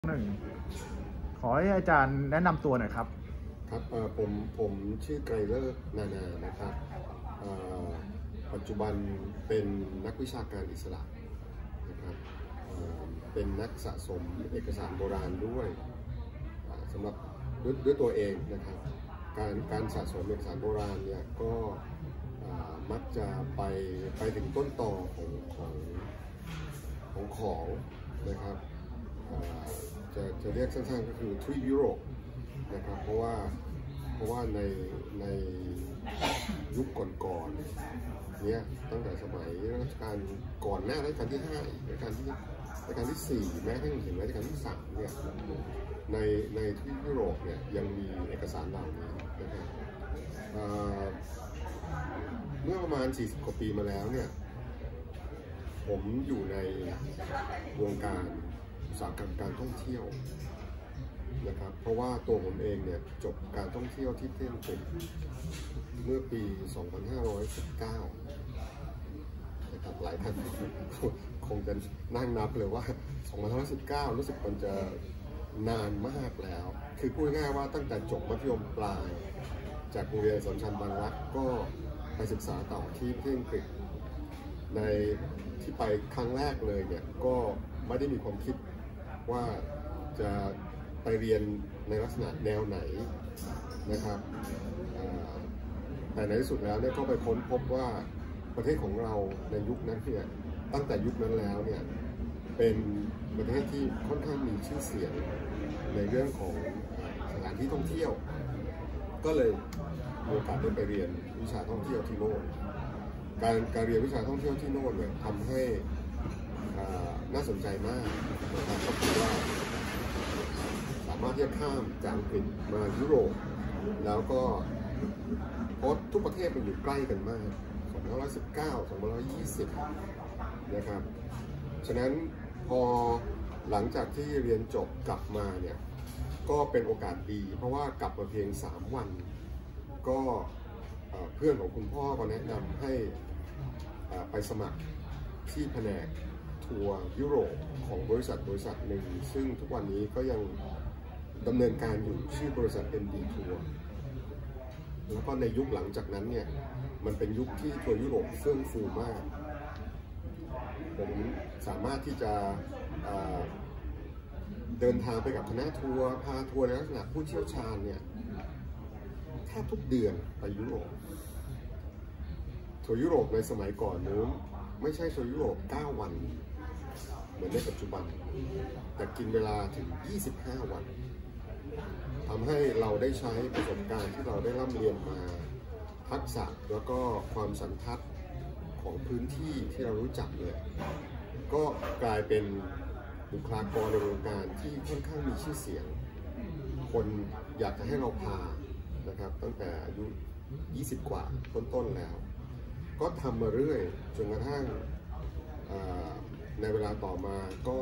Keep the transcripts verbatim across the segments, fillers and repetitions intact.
หนึ่งขอให้อาจารย์แนะนำตัวหน่อยครับครับผมผมชื่อไกรเลิศนานานะครับปัจจุบันเป็นนักวิชาการอิสระนะครับเป็นนักสะสมเอกสารโบราณด้วยสำหรับด้วยด้วยตัวเองนะครับการการสะสมเอกสารโบราณเนี่ยก็มักจะไปไปถึงต้นตอของของของของนะครับจะจะเรียกสั้นๆก็คือทวีปยุโรปนะครับเพราะว่าเพราะว่าในในยุคก่อนๆเนี้ยตั้งแต่สมัยรัชกาลก่อนหน้ารัชกาลที่ห้ารัชกาลที่รัชกาลที่สี่แม้กระทั่งถึงรัชกาลที่สามเนี่ยในในทวีปยุโรปเนี่ยยังมีเอกสารเหล่านี้นะครับเมื่อประมาณสี่สิบกว่าปีมาแล้วเนี่ยผมอยู่ในวงการอุตสาหกรรมการท่องเที่ยวนะครับเพราะว่าตัวผมเองเนี่ยจบการท่องเที่ยวที่เที่ยงคืนเมื่อปี สองพันห้าร้อยสิบเก้า นะครับหลายท่านคงจะนั่งนับเลยว่า สองพันห้าร้อยสิบเก้า รู้สึกมันจะนานมากแล้วคือพูดง่ายว่าตั้งแต่จบมัธยมปลายจากโรงเรียนอัสสัมชัญบางรักก็ไปศึกษาต่อที่ที่อังกฤษในที่ไปครั้งแรกเลยเนี่ยก็ไม่ได้มีความคิดว่าจะไปเรียนในลักษณะแนวไหนนะครับแต่ในที่สุดแล้วเนี่ยก็ไปค้นพบว่าประเทศของเราในยุคนั้นเนี่ยตั้งแต่ยุคนั้นแล้วเนี่ยเป็นประเทศที่ค่อนข้างมีชื่อเสียงในเรื่องของสถานที่ท่องเที่ยวก็เลยมีโอกาสได้ไปเรียนวิชาท่องเที่ยวที่โน่นการการเรียนวิชาท่องเที่ยวที่โน่นเนี่ยทำให้น่าสนใจมากนะครับก็คือว่าสามารถที่จะข้ามจากอังกฤษมายุโรปแล้วก็เพราะทุกประเทศมันอยู่ใกล้กันมากสองพันห้าร้อยสิบเก้า สองพันห้าร้อยยี่สิบนะครับฉะนั้นพอหลังจากที่เรียนจบกลับมาเนี่ยก็เป็นโอกาสดีเพราะว่ากลับมาเพียงสามวันก็เพื่อนของคุณพ่อก็แนะนำให้ไปสมัครที่แผนกทัวร์ยุโรปของบริษัทบริษัทหนึ่งซึ่งทุกวันนี้ก็ยังดำเนินการอยู่ชื่อบริษัท เอ็น ดี ทัวร์แล้วก็ในยุคหลังจากนั้นเนี่ยมันเป็นยุคที่ทัวร์ยุโรปเฟื่องฟูมากผมสามารถที่จะเดินทางไปกับคณะทัวร์พาทัวร์ในลักษณะผู้เชี่ยวชาญเนี่ยแทบทุกเดือนไปยุโรปทัวร์ยุโรปในสมัยก่อนนู้นไม่ใช่ทัวร์ยุโรปเก้าวันเหมือนในปัจจุบันแต่กินเวลาถึงยี่สิบห้าวันทำให้เราได้ใช้ประสบการณ์ที่เราได้ร่ำเรียนมาทักษะแล้วก็ความสันทัดของพื้นที่ที่เรารู้จักเนี่ยก็กลายเป็นบุคลากรในวงการที่ค่อนข้างมีชื่อเสียงคนอยากจะให้เราพานะครับตั้งแต่อายุยี่สิบกว่าต้นๆแล้วก็ทำมาเรื่อยจนกระทั่งในเวลาต่อมาก็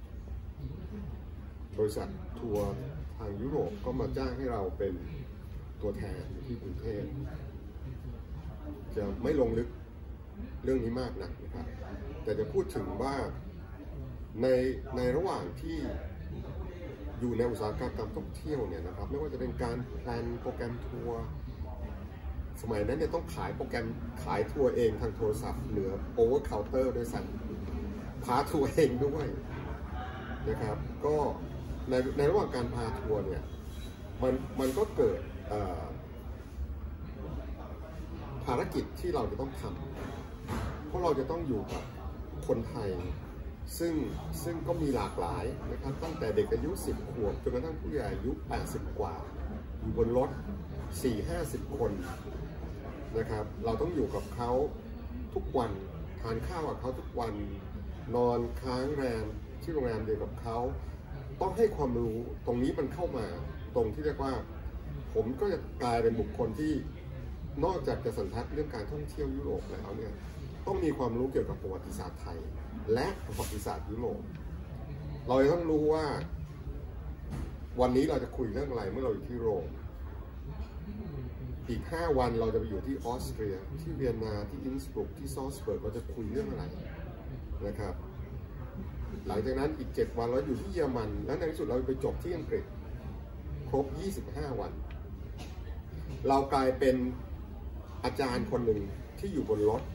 บริษัททัวร์ทางยุโรปก็มาจ้างให้เราเป็นตัวแทนที่กรุงเทพจะไม่ลงลึกเรื่องนี้มากนักนะครับแต่จะพูดถึงว่าในในระหว่างที่อยู่ในอุตสาหกรรมการท่องเที่ยวเนี่ยนะครับไม่ว่าจะเป็นการแพลนโปรแกรมทัวร์สมัยนั้นเนี่ยต้องขายโปรแกรมขายทัวร์เองทางโทรศัพท์เหนือโอเวอร์เคาน์เตอร์ด้วยซ้ำพาทัวร์เองด้วยนะครับก็ในในระหว่างการพาทัวร์เนี่ยมันมันก็เกิดภารกิจที่เราจะต้องทำเพราะเราจะต้องอยู่กับคนไทยซึ่งซึ่งก็มีหลากหลายนะครับตั้งแต่เด็กอายุสิบขวบจนกระทั่งผู้ใหญ่อายุแปดสิบกว่าอยู่บนรถ สี่ห้าสิบ คนนะครับเราต้องอยู่กับเขาทุกวันทานข้าวกับเขาทุกวันนอนค้างแรมที่โรงแรมเดียวกับเขาต้องให้ความรู้ตรงนี้มันเข้ามาตรงที่เรียกว่าผมก็จะกลายเป็นบุคคลที่นอกจากจะสันทัดเรื่องการท่องเที่ยวยุโรปแล้วเนี่ยต้องมีความรู้เกี่ยวกับประวัติศาสตร์ไทยและประวัติศาสตร์ยุโรปเราต้องรู้ว่าวันนี้เราจะคุยเรื่องอะไรเมื่อเราอยู่ที่โรมอีกห้าวันเราจะไปอยู่ที่ออสเตรียที่เวียนนาที่อินสบรุกที่ซอลซเบิร์กเราจะคุยเรื่องอะไรนะครับหลังจากนั้นอีกเจ็ดวันเราอยู่ที่เยอรมันแล้วในที่สุดเราไปจบที่อังกฤษครบยี่สิบห้าวันเรากลายเป็นอาจารย์คนหนึ่งที่อยู่บนรถ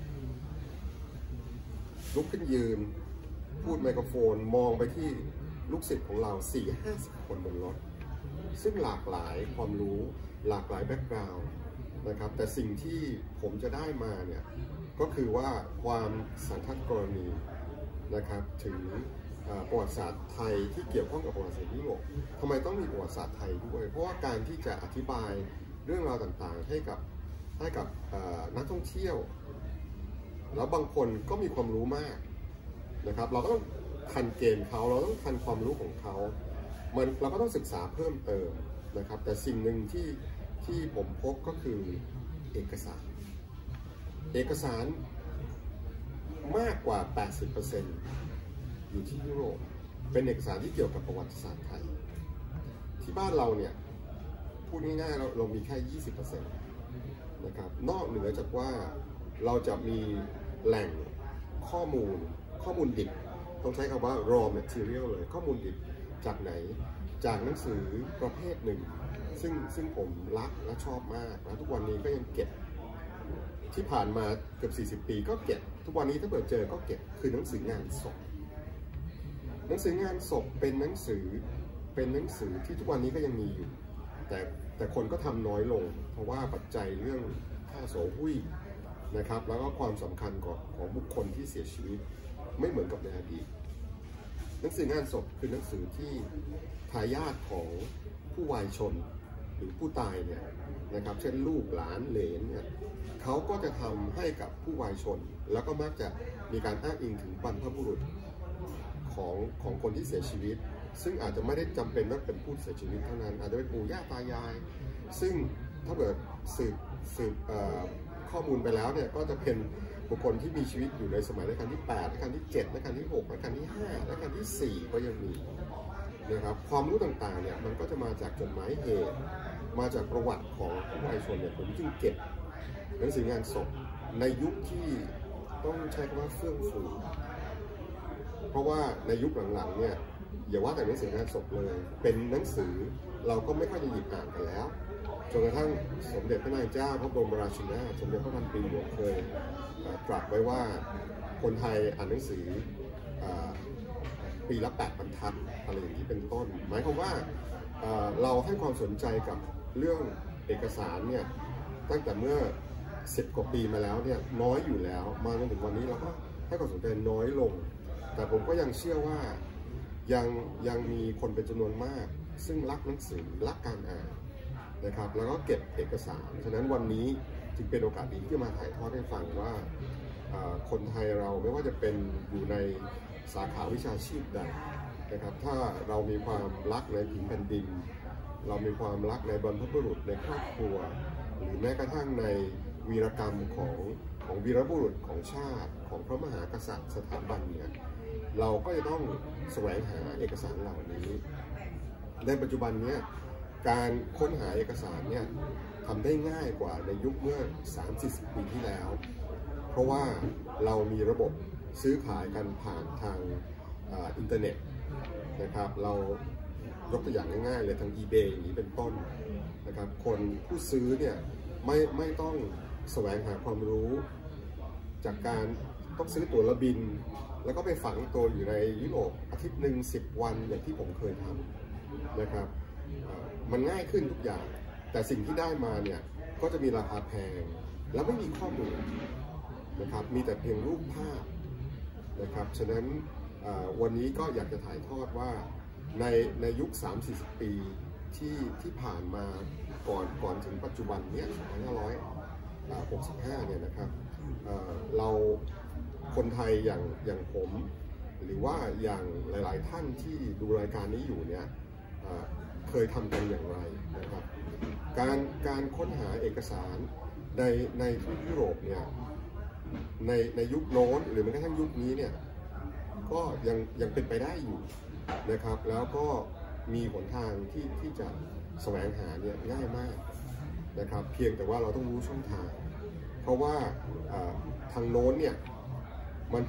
ลุกขึ้นยืนพูดไมโครโฟนมองไปที่ลูกศิษย์ของเรา สี่ห้าสิบ คนบนรถซึ่งหลากหลายความรู้หลากหลายแบ็กกราวด์นะครับแต่สิ่งที่ผมจะได้มาเนี่ยก็คือว่าความสันทัดกรณีนะครับถึงประวัติศาสตร์ไทยที่เกี่ยวข้องกับประวัติศาสตร์ยุโรปทำไมต้องมีประวัติศาสตร์ไทยด้วยเพราะว่าการที่จะอธิบายเรื่องราวต่างๆให้กับให้กับนักท่องเที่ยวแล้วบางคนก็มีความรู้มากนะครับเราก็ต้องทันเกมเขาเราต้องทันความรู้ของเขามันเราก็ต้องศึกษาเพิ่มเติมนะครับแต่สิ่งหนึ่งที่ที่ผมพบก็คือเอกสารเอกสารมากกว่า แปดสิบเปอร์เซ็นต์ อยู่ที่ยุโรปเป็นเอกสารที่เกี่ยวกับประวัติศาสตร์ไทยที่บ้านเราเนี่ยพูดง่ายๆเราเรามีแค่ ยี่สิบเปอร์เซ็นต์ นะครับนอกเหนือจากว่าเราจะมีแหล่งข้อมูลข้อมูลดิบต้องใช้คำว่า raw material เลยข้อมูลดิบจากไหนจากหนังสือประเภทหนึ่งซึ่งซึ่งผมรักและชอบมากและทุกวันนี้ก็ยังเก็บที่ผ่านมาเกือบสี่สิบปีก็เก็บทุกวันนี้ถ้าเปิดเจอก็เก็บคือหนังสืองานศพหนังสืองานศพเป็นหนังสือเป็นหนังสือที่ทุกวันนี้ก็ยังมีอยู่แต่แต่คนก็ทำน้อยลงเพราะว่าปัจจัยเรื่องค่าโสหุ้ยนะครับแล้วก็ความสำคัญของของบุคคลที่เสียชีวิตไม่เหมือนกับในอดีตหนังสืองานศพคือหนังสือที่ทายาทของผู้วายชนหรือผู้ตายเนี่ยนะครับเช่นลูกหลานเหลนเนี่ยเขาก็จะทำให้กับผู้วายชนแล้วก็มักจะมีการอ้างอิงถึงบรรพบุรุษของของคนที่เสียชีวิตซึ่งอาจจะไม่ได้จำเป็นว่าเป็นผู้เสียชีวิตเท่านั้นอาจจะเป็นปู่ย่าตายายซึ่งถ้าเกิดสืบสืบข้อมูลไปแล้วเนี่ยก็จะเป็นบุคคลที่มีชีวิตอยู่ในสมัยรัชกาลที่แปดรัชกาลที่เจ็ดรัชกาลที่หกรัชกาลที่ห้ารัชกาลที่สี่ก็ยังมีนะครับความรู้ต่างๆเนี่ยมันก็จะมาจากจดหมายเหตุมาจากประวัติของผู้วายชนเนี่ยผมจึงเก็บหนังสืองานศพในยุคที่ต้องใช้คำว่าเฟื่องฟูเพราะว่าในยุคหลังๆเนี่ยอย่าว่าแต่หนังสืองานศพเลยเป็นหนังสือเราก็ไม่ค่อยจะหยิบอ่านกันแล้วจนกระทั่งสมเด็จพระนางเจ้าพระบรมราชินีนาถสมเด็จพระพันปีหลวงเคยตรัสไว้ว่าคนไทยอ่านหนังสือปีละแปดบรรทัดอะไรอย่างนี้เป็นต้นหมายความว่าเราให้ความสนใจกับเรื่องเอกสารเนี่ยตั้งแต่เมื่อสิบกว่าปีมาแล้วเนี่ยน้อยอยู่แล้วมาจนถึงวันนี้เราก็ให้ความสนใจน้อยลงแต่ผมก็ยังเชื่อว่ายังยังมีคนเป็นจำนวนมากซึ่งรักหนังสือรักการอ่านนะครับแล้วก็เก็บเอกสารฉะนั้นวันนี้จึงเป็นโอกาสดีที่มาถ่ายทอดให้ฟังว่าคนไทยเราไม่ว่าจะเป็นอยู่ในสาขาวิชาชีพใดนะครับถ้าเรามีความรักในผืนแผ่นดินเรามีความรักในบรรพบุรุษในครอบครัวหรือแม้กระทั่งในวีรกรรมของของวีรบุรุษของชาติของพระมหากษัตริย์สถาบันเนี่ยเราก็จะต้องแสวงหาเอกสารเหล่านี้ในปัจจุบันนี้การค้นหาเอกสารเนี่ยทำได้ง่ายกว่าในยุคเมื่อ สามถึงสี่สิบ ปีที่แล้วเพราะว่าเรามีระบบซื้อขายกันผ่านทางอินเทอร์เน็ตนะครับเรายกตัวอย่างง่ายๆเลยทาง eBay อย่างนี้เป็นต้นนะครับคนผู้ซื้อเนี่ยไม่ไม่ต้องแสวงหาความรู้จากการต้องซื้อตั๋วละบินแล้วก็ไปฝังตัวอยู่ในยุโรปอาทิตย์หนึ่งสิบวันอย่างที่ผมเคยทำนะครับมันง่ายขึ้นทุกอย่างแต่สิ่งที่ได้มาเนี่ยก็จะมีราคาแพงแล้วไม่มีข้อมูลนะครับมีแต่เพียงรูปภาพนะครับฉะนั้นวันนี้ก็อยากจะถ่ายทอดว่าในในยุค สามถึงสี่สิบ ปีที่ที่ผ่านมาก่อนก่อนถึงปัจจุบันเนี้ยสองพันห้าร้อยหกสิบห้าเนี่ยนะครับเราคนไทยอย่างอย่างผมหรือว่าอย่างหลายๆท่านที่ดูรายการนี้อยู่เนี่ยเคยทำกันอย่างไรนะครับการการค้นหาเอกสารในในที่ยุโรปเนี่ยในในยุคโน้นหรือแม้กระทั่งยุคนี้เนี่ยก็ยังยังเป็นไปได้อยู่นะครับแล้วก็มีหนทางที่ที่จะแสวงหาเนี่ยง่ายมากนะครับเพียงแต่ว่าเราต้องรู้ช่องทางเพราะว่าทางโน้นเนี่ยมันจะ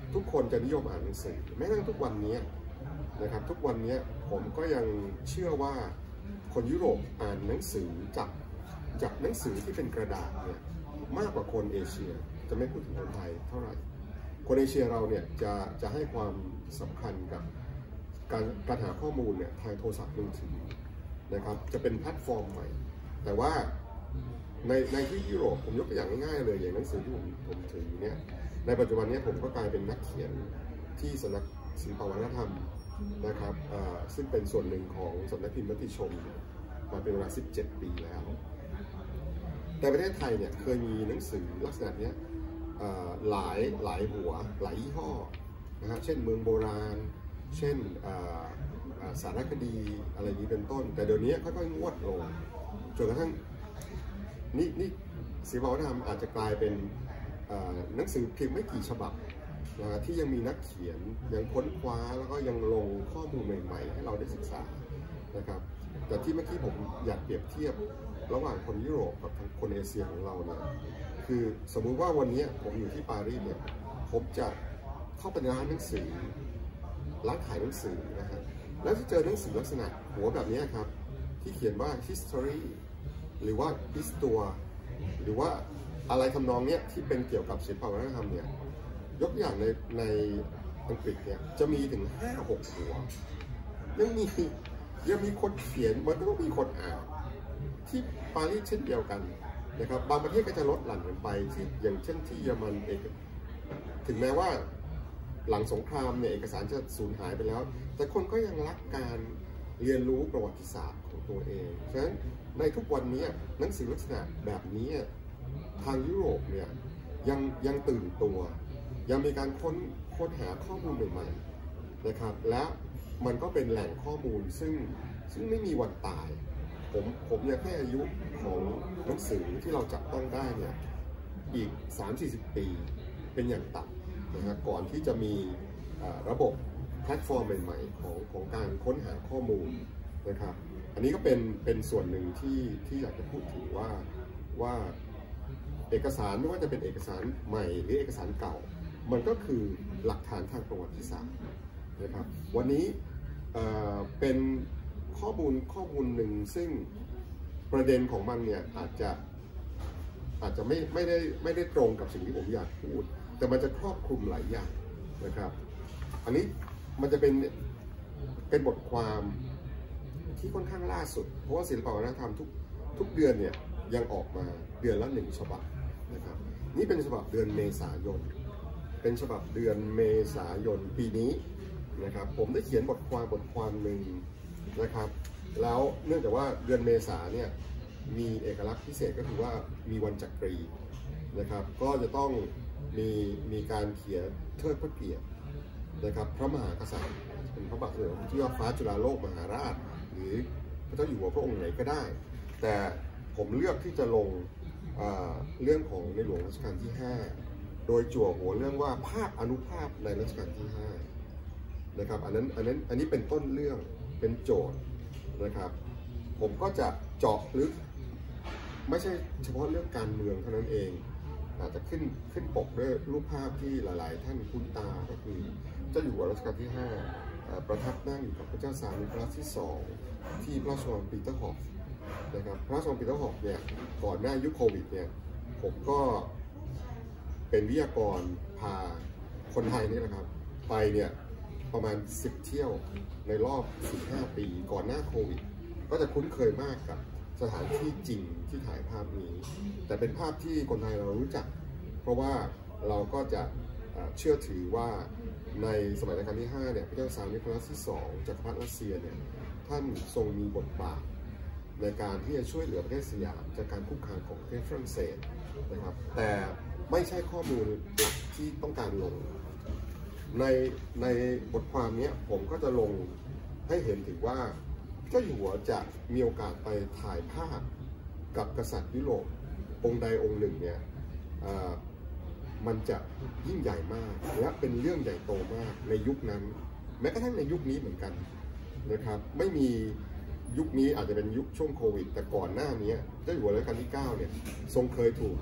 ทุกคนจะนิยมอ่านหนังสือแม้กระทั่งทุกวันนี้นะครับทุกวันนี้ผมก็ยังเชื่อว่าคนยุโรปอ่านหนังสือจากจากหนังสือที่เป็นกระดาษเนี่ยมากกว่าคนเอเชียจะไม่พูดถึงคนไทยเท่าไหร่คนเอเชียเราเนี่ยจะจะให้ความสำคัญกับการการหาข้อมูลเนี่ยทางโทรศัพท์มือถือนะครับจะเป็นแพลตฟอร์มใหม่แต่ว่าในในที่ยุโรปผมยกตัวอย่างง่ายๆเลยอย่างหนังสือที่ผมผมถือเนี่ยในปัจจุบันนี้ผมก็กลายเป็นนักเขียนที่สำนักศิลปวัฒนธรรมนะครับซึ่งเป็นส่วนหนึ่งของสำนักพิมพ์มติชนมาเป็นเวลาสิบเจ็ดปีแล้วแต่ประเทศไทยเนี่ยเคยมีหนังสือลักษณะนี้หลายหลายหัวหลายยี่ห้อนะฮะเช่นเมืองโบราณเช่นสารคดีอะไรนี้เป็นต้นแต่เดี๋ยวนี้ค่อยๆงวดลงจนกระทั่งนี่นี่ศิลปวัฒนธรรมอาจจะกลายเป็นหนังสือเพียงไม่กี่ฉบับนะที่ยังมีนักเขียนยังค้นคว้าแล้วก็ยังลงข้อมูลใหม่ๆให้เราได้ศึกษานะครับแต่ที่เมื่อกี้ผมอยากเปรียบเทียบระหว่างคนยุโรปกับคนเอเชียของเราเนี่ยคือสมมุติว่าวันนี้ผมอยู่ที่ปารีสเนี่ยผมจะเข้าไปในร้านหนังสือร้านขายหนังสือนะฮะแล้วจะเจอหนังสือลักษณะหัวแบบนี้ครับที่เขียนว่า history หรือว่า histoire หรือว่าอะไรทำนองเนี้ยที่เป็นเกี่ยวกับศิลปวัฒนธรรมเนี่ยยกอย่างในในอังกฤษเนี่ยจะมีถึง ห้าหก หัวยังมียังมีคนเขียนมันก็ต้องมีคนอ่านที่ปารีสเช่นเดียวกันนะครับบางประเทศก็จะลดหลั่นกันไปที่อย่างเช่นที่เยอรมันเองถึงแม้ว่าหลังสงครามเนี่ยเอกสารจะสูญหายไปแล้วแต่คนก็ยังรักการเรียนรู้ประวัติศาสตร์ของตัวเองฉะนั้นในทุกวันนี้หนังสือลักษณะแบบนี้ทางยุโรปเนี่ยยังยังตื่นตัวยังมีการค้นค้นหาข้อมูลใหม่ๆนะครับและมันก็เป็นแหล่งข้อมูลซึ่งซึ่งไม่มีวันตายผมผมอยากให้อายุของหนังสือที่เราจับต้องได้เนี่ยอีก สามถึงสี่สิบ ปีเป็นอย่างต่ำนะครับก่อนที่จะมีระบบแพลตฟอร์มใหม่ๆของของการค้นหาข้อมูลนะครับอันนี้ก็เป็นเป็นส่วนหนึ่งที่ที่อยากจะพูดถึงว่าว่าเอกสารไม่ว่าจะเป็นเอกสารใหม่หรือเอกสารเก่ามันก็คือหลักฐานทางประวัติศาสตร์นะครับวันนี้เอ่อเป็นข้อมูลข้อมูลหนึ่งซึ่งประเด็นของมันเนี่ยอาจจะอาจจะไม่ไม่ได้ไม่ได้ตรงกับสิ่งที่ผมอยากพูดแต่มันจะครอบคลุมหลายอย่างนะครับอันนี้มันจะเป็นเป็นบทความที่ค่อนข้างล่าสุดเพราะว่าศิลปวัฒนธรรมทุกทุกเดือนเนี่ยยังออกมาเดือนละหนึ่งฉบับนะครับนี่เป็นฉบับเดือนเมษายนเป็นฉบับเดือนเมษายนปีนี้นะครับผมได้เขียนบทความบทความหนึ่งนะครับแล้วเนื่องจากว่าเดือนเมษาเนี่ยมีเอกลักษณ์พิเศษก็คือว่ามีวันจักรีนะครับก็จะต้องมีมีการเขียนเทิดพระเกียรตินะครับพระมหากษัตริย์เป็นพระบาทสมเด็จพระเจ้าฟ้าจุฬาโลกมหาราชหรือพระเจ้าอยู่หัวพระองค์ไหนก็ได้แต่ผมเลือกที่จะลงเรื่องของในหลวงรัชกาลที่ห้าโดยจั่วหัวเรื่องว่าภาพอนุภาพในรัชกาลที่ห้านะครับอันนั้นอันนั้นอันนี้เป็นต้นเรื่องเป็นโจทย์นะครับผมก็จะเจาะลึกไม่ใช่เฉพาะเรื่องการเมืองเท่านั้นเองอาจจะขึ้นขึ้นปกด้วยรูปภาพที่หลายๆท่านคุ้นตาก็คือเจ้าอยู่หัวรัชกาลที่ห้าประทับนั่งอยู่กับพระเจ้าสามีพระที่สองที่พระราชวังปีเตอร์ฮอฟนะครับพระราชวังปีเตอร์ฮอฟเนี่ยก่อนหน้ายุคโควิดเนี่ยผมก็เป็นวิทยากรพาคนไทยนี่นะครับไปเนี่ยประมาณสิบเที่ยวในรอบสิบห้าปีก่อนหน้าโควิดก็จะคุ้นเคยมากกับสถานที่จริงที่ถ่ายภาพนี้แต่เป็นภาพที่คนไทยเรารู้จักเพราะว่าเราก็จะเชื่อถือว่าในสมัยรัชกาลที่ห้าเนี่ยพระเจ้าซาร์นิโคลัสที่สองจักรพรรดิรัสเซียเนี่ยท่านทรงมีบทบาทในการที่จะช่วยเหลือประเทศสยามจากการคุกคามของประเทศฝรั่งเศสนะครับแต่ไม่ใช่ข้อมูลหลักที่ต้องการลงในในบทความนี้ผมก็จะลงให้เห็นถึงว่าเจ้าอยู่หัวจะมีโอกาสไปถ่ายภาพกับกษัตริย์ยุโรปองค์ใดองค์หนึ่งเนี่ยมันจะยิ่งใหญ่มากและเป็นเรื่องใหญ่โตมากในยุคนั้นแม้กระทั่งในยุคนี้เหมือนกันนะครับไม่มียุคนี้อาจจะเป็นยุคช่วงโควิดแต่ก่อนหน้านี้เจ้าอยู่หัวรัชกาลที่เก้าเนี่ยทรงเคยถูก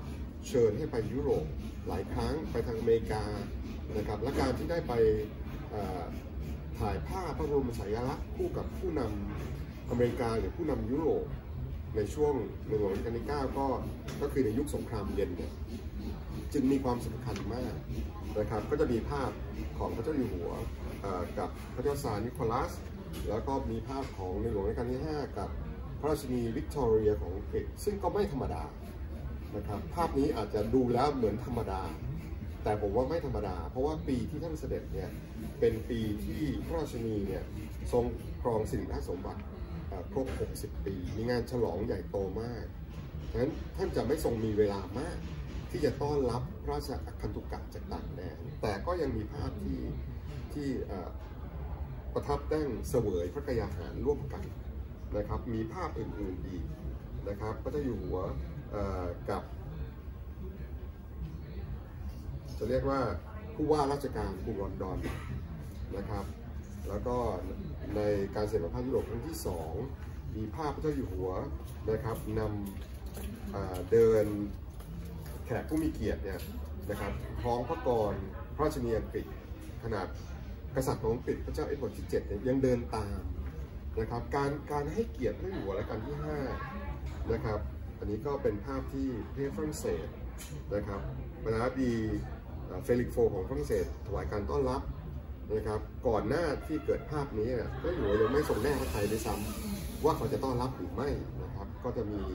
เชิญให้ไปยุโรปหลายครั้งไปทางอเมริกานะครับและการที่ได้ไปถ่ายภาพพระบรมฉายาลักษณ์คู่กับผู้นำอเมริกาหรือผู้นำยุโรปในช่วงในหลวงรัชกาลที่เก้าก็ก็คือในยุคสงครามเย็นเนี่ยจึงมีความสำคัญมากนะครับก็จะมีภาพของพระเจ้าอยู่หัวกับพระเจ้าซาร์นิโคลัสแล้วก็มีภาพของในหลวงรัชกาลที่ห้ากับพระราชินีวิกตอเรียของอังกฤษซึ่งก็ไม่ธรรมดานะครับภาพนี้อาจจะดูแล้วเหมือนธรรมดาแต่ผมว่าไม่ธรรมดาเพราะว่าปีที่ท่านเสด็จเนี่ยเป็นปีที่พระราชินีเนี่ยทรงครองสิริราชสมบัติครบหกสิบปีมีงานฉลองใหญ่โตมากฉะนั้นท่านจะไม่ทรงมีเวลามากที่จะต้อนรับพระราชคันธุกะจากต่างแดนแต่ก็ยังมีภาพที่ที่ประทับนั่งเสวยพระกยาหารร่วมกันนะครับมีภาพอื่นๆอีกนะครับพระเจ้าอยู่หัวกับจะเรียกว่าผู้ว่าราชการกรุงลอนดอนนะครับแล้วก็ในการเสด็จพระยุโรปครั้งที่สองมีภาพพระเจ้าอยู่หัวนะครับนำเดินแขกผู้มีเกียรติเนี่ยนะครับคล้องพระกรพระราชินีอังกฤษขนาดกษัตริย์ของอังกฤษพระเจ้าเอ็ดเวิร์ดที่เจ็ดเนี่ยยังเดินตามนะครับการการให้เกียรติพระอยู่หัวรัชกาลที่ห้านะครับอันนี้ก็เป็นภาพที่ประเทศฝรั่งเศสนะครับประธานาธิบดีเฟลิกซ์โฟของฝรั่งเศสถวายการต้อนรับนะครับก่อนหน้าที่เกิดภาพนี้พระอยู่หัวยังไม่ทรงแน่พระทัยด้วยซ้ำว่าเขาจะต้อนรับหรือไม่นะครับก็จะมี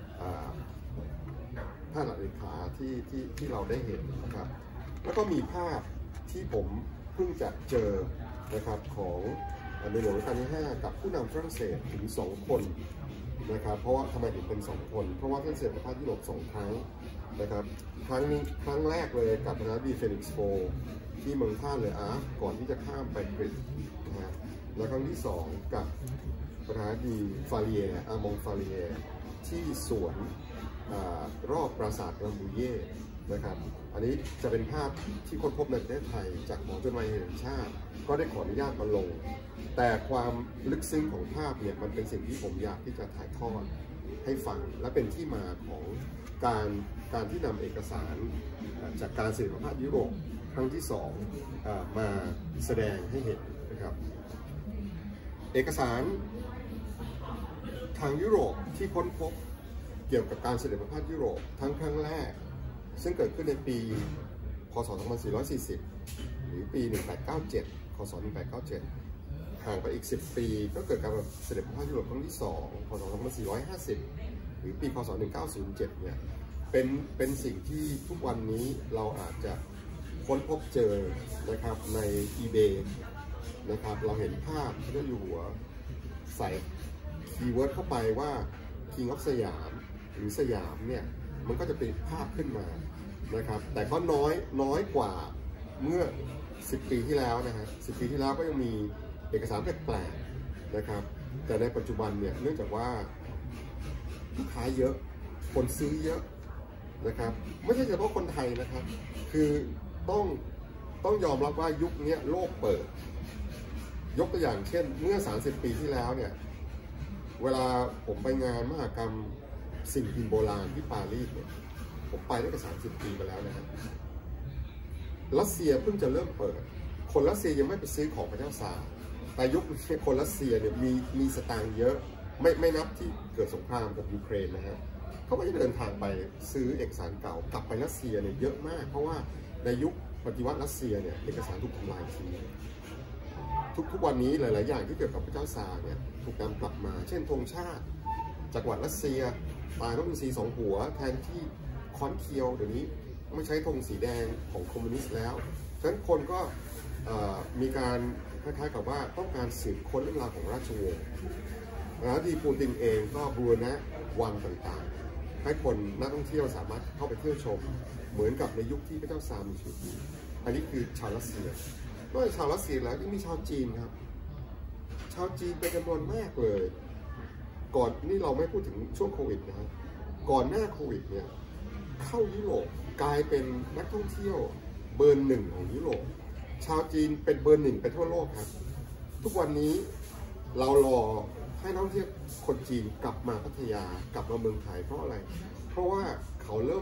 ภาพหลักเลขาที่ที่ที่เราได้เห็นนะครับแล้วก็มีภาพที่ผมเพิ่งจะเจอนะครับของในหลวงรัชกาลที่ห้ากับผู้นำฝรั่งเศสถึงสองคนนะครับเพราะว่าทำไมถึงเป็นสองคนเพราะว่าท่านเสด็จประพาสยุโรปสองครั้งนะครับครั้งนี้ครั้งแรกเลยกับประธานาธิบดีเฟลิกซ์โฟที่เมืองท่าเรืออาร์ฟก่อนที่จะข้ามไปกรีซนะฮะแล้วครั้งที่สองกับประธานาธิบดีฟาเรียอามองฟาเรียที่สวนรอบปราสาทรัมบูเย่นะครับอันนี้จะเป็นภาพที่ค้นพบในประเทศไทยจากหมอจดหมายแห่งชาติก็ได้ขออนุญาตมาลงแต่ความลึกซึ้งของภาพเนี่ยมันเป็นสิ่งที่ผมอยากที่จะถ่ายทอดให้ฟังและเป็นที่มาของการการที่นำเอกสารจากการเสด็จพระพักตร์ยุโรปครั้งที่สองมาแสดงให้เห็นนะครับเอกสารทางยุโรปที่ค้นพบเกี่ยวกับการเสด็จพระพักตร์ยุโรปทั้งครั้งแรกซึ่งเกิดขึ้นในปีพ.ศ. สองพันสี่ร้อยสี่สิบหรือปีหนึ่งพันแปดร้อยเก้าสิบเจ็ดค.ศ. หนึ่งพันแปดร้อยเก้าสิบเจ็ดห่างไปอีกสิบปีก็เกิดการเสด็จพระพักตร์ยุโรปครั้งที่สองพ.ศ. สองพันสี่ร้อยห้าสิบหรือปีพ.ศ. หนึ่งพันเก้าร้อยเจ็ดเนี่ยเป็นเป็นสิ่งที่ทุกวันนี้เราอาจจะค้นพบเจอนะครับใน eBay นะครับเราเห็นภาพพระเจ้าอยู่หัวใส่คีย์เวิร์ดเข้าไปว่า King of สยามหรือสยามเนี่ยมันก็จะเป็นภาพขึ้นมานะครับแต่ก็น้อยน้อยกว่าเมื่อสิบปีที่แล้วนะฮะสิบปีที่แล้วก็ยังมีเอกสารแปลกๆนะครับแต่ในปัจจุบันเนี่ยเนื่องจากว่าลูกค้าเยอะคนซื้อเยอะนะครับไม่ใช่เฉพาะคนไทยนะครับคือต้องต้องยอมรับว่ายุคนี้โลกเปิดยกตัวอย่างเช่นเมื่อสามสิบปีที่แล้วเนี่ยเวลาผมไปงานมหกรรมสิ่งพิมพ์โบราณที่ปารีสเนี่ยผมไปตั้งแต่สามสิบปีมาแล้วนะครับรัสเซียเพิ่งจะเริ่มเปิดคนรัสเซียยังไม่ไปซื้อของพระเจ้าซาร์แต่ยุคนี้คนรัสเซียเนี่ยมีมีสตางค์เยอะไม่ไม่นับที่เกิดสงครามกับยูเครนนะฮะเขาก็จะเดินทางไปซื้อเอกสารเก่ากลับไปรัสเซียเนี่ยเยอะมากเพราะว่าในยุคปฏิวัติรัสเซียเนี่ยเอกสารถูกทำลายทิ้งทุกทุกวันนี้หลายๆอย่างที่เกี่ยวกับพระเจ้าซาร์เนี่ยถูกนำกลับมาเช่นธงชาติจักรวรรดิรัสเซียตายนกอินทรีสองหัวแทนที่ค้อนเคียวเดี๋ยวนี้ไม่ใช้ธงสีแดงของคอมมิวนิสต์แล้วฉะนั้นคนก็มีการคล้ายๆกับว่าต้องการสืบค้นเรื่องราวของราชวงศ์แล้วดีปูตินเองก็บูรณะวังต่างๆให้คนนักท่องเที่ยวสามารถเข้าไปเที่ยวชมเหมือนกับในยุคที่พระเจ้าซาร์มีชีวิตอยู่อันนี้คือชาวรัสเซียนอกจากชาวรัสเซียแล้วยังมีชาวจีนครับชาวจีนเป็นจำนวนมากเลยก่อนนี่เราไม่พูดถึงช่วงโควิดนะครับก่อนหน้าโควิดเนี่ยเข้ายุโรปกลายเป็นนักท่องเที่ยวเบอร์หนึ่งของยุโรปชาวจีนเป็นเบอร์หนึ่งไปทั่วโลกครับทุกวันนี้เรารอให้นักท่องเที่ยวคนจีนกลับมาพัทยากลับมาเมืองไทยเพราะอะไรเพราะว่าเขาเริ่ม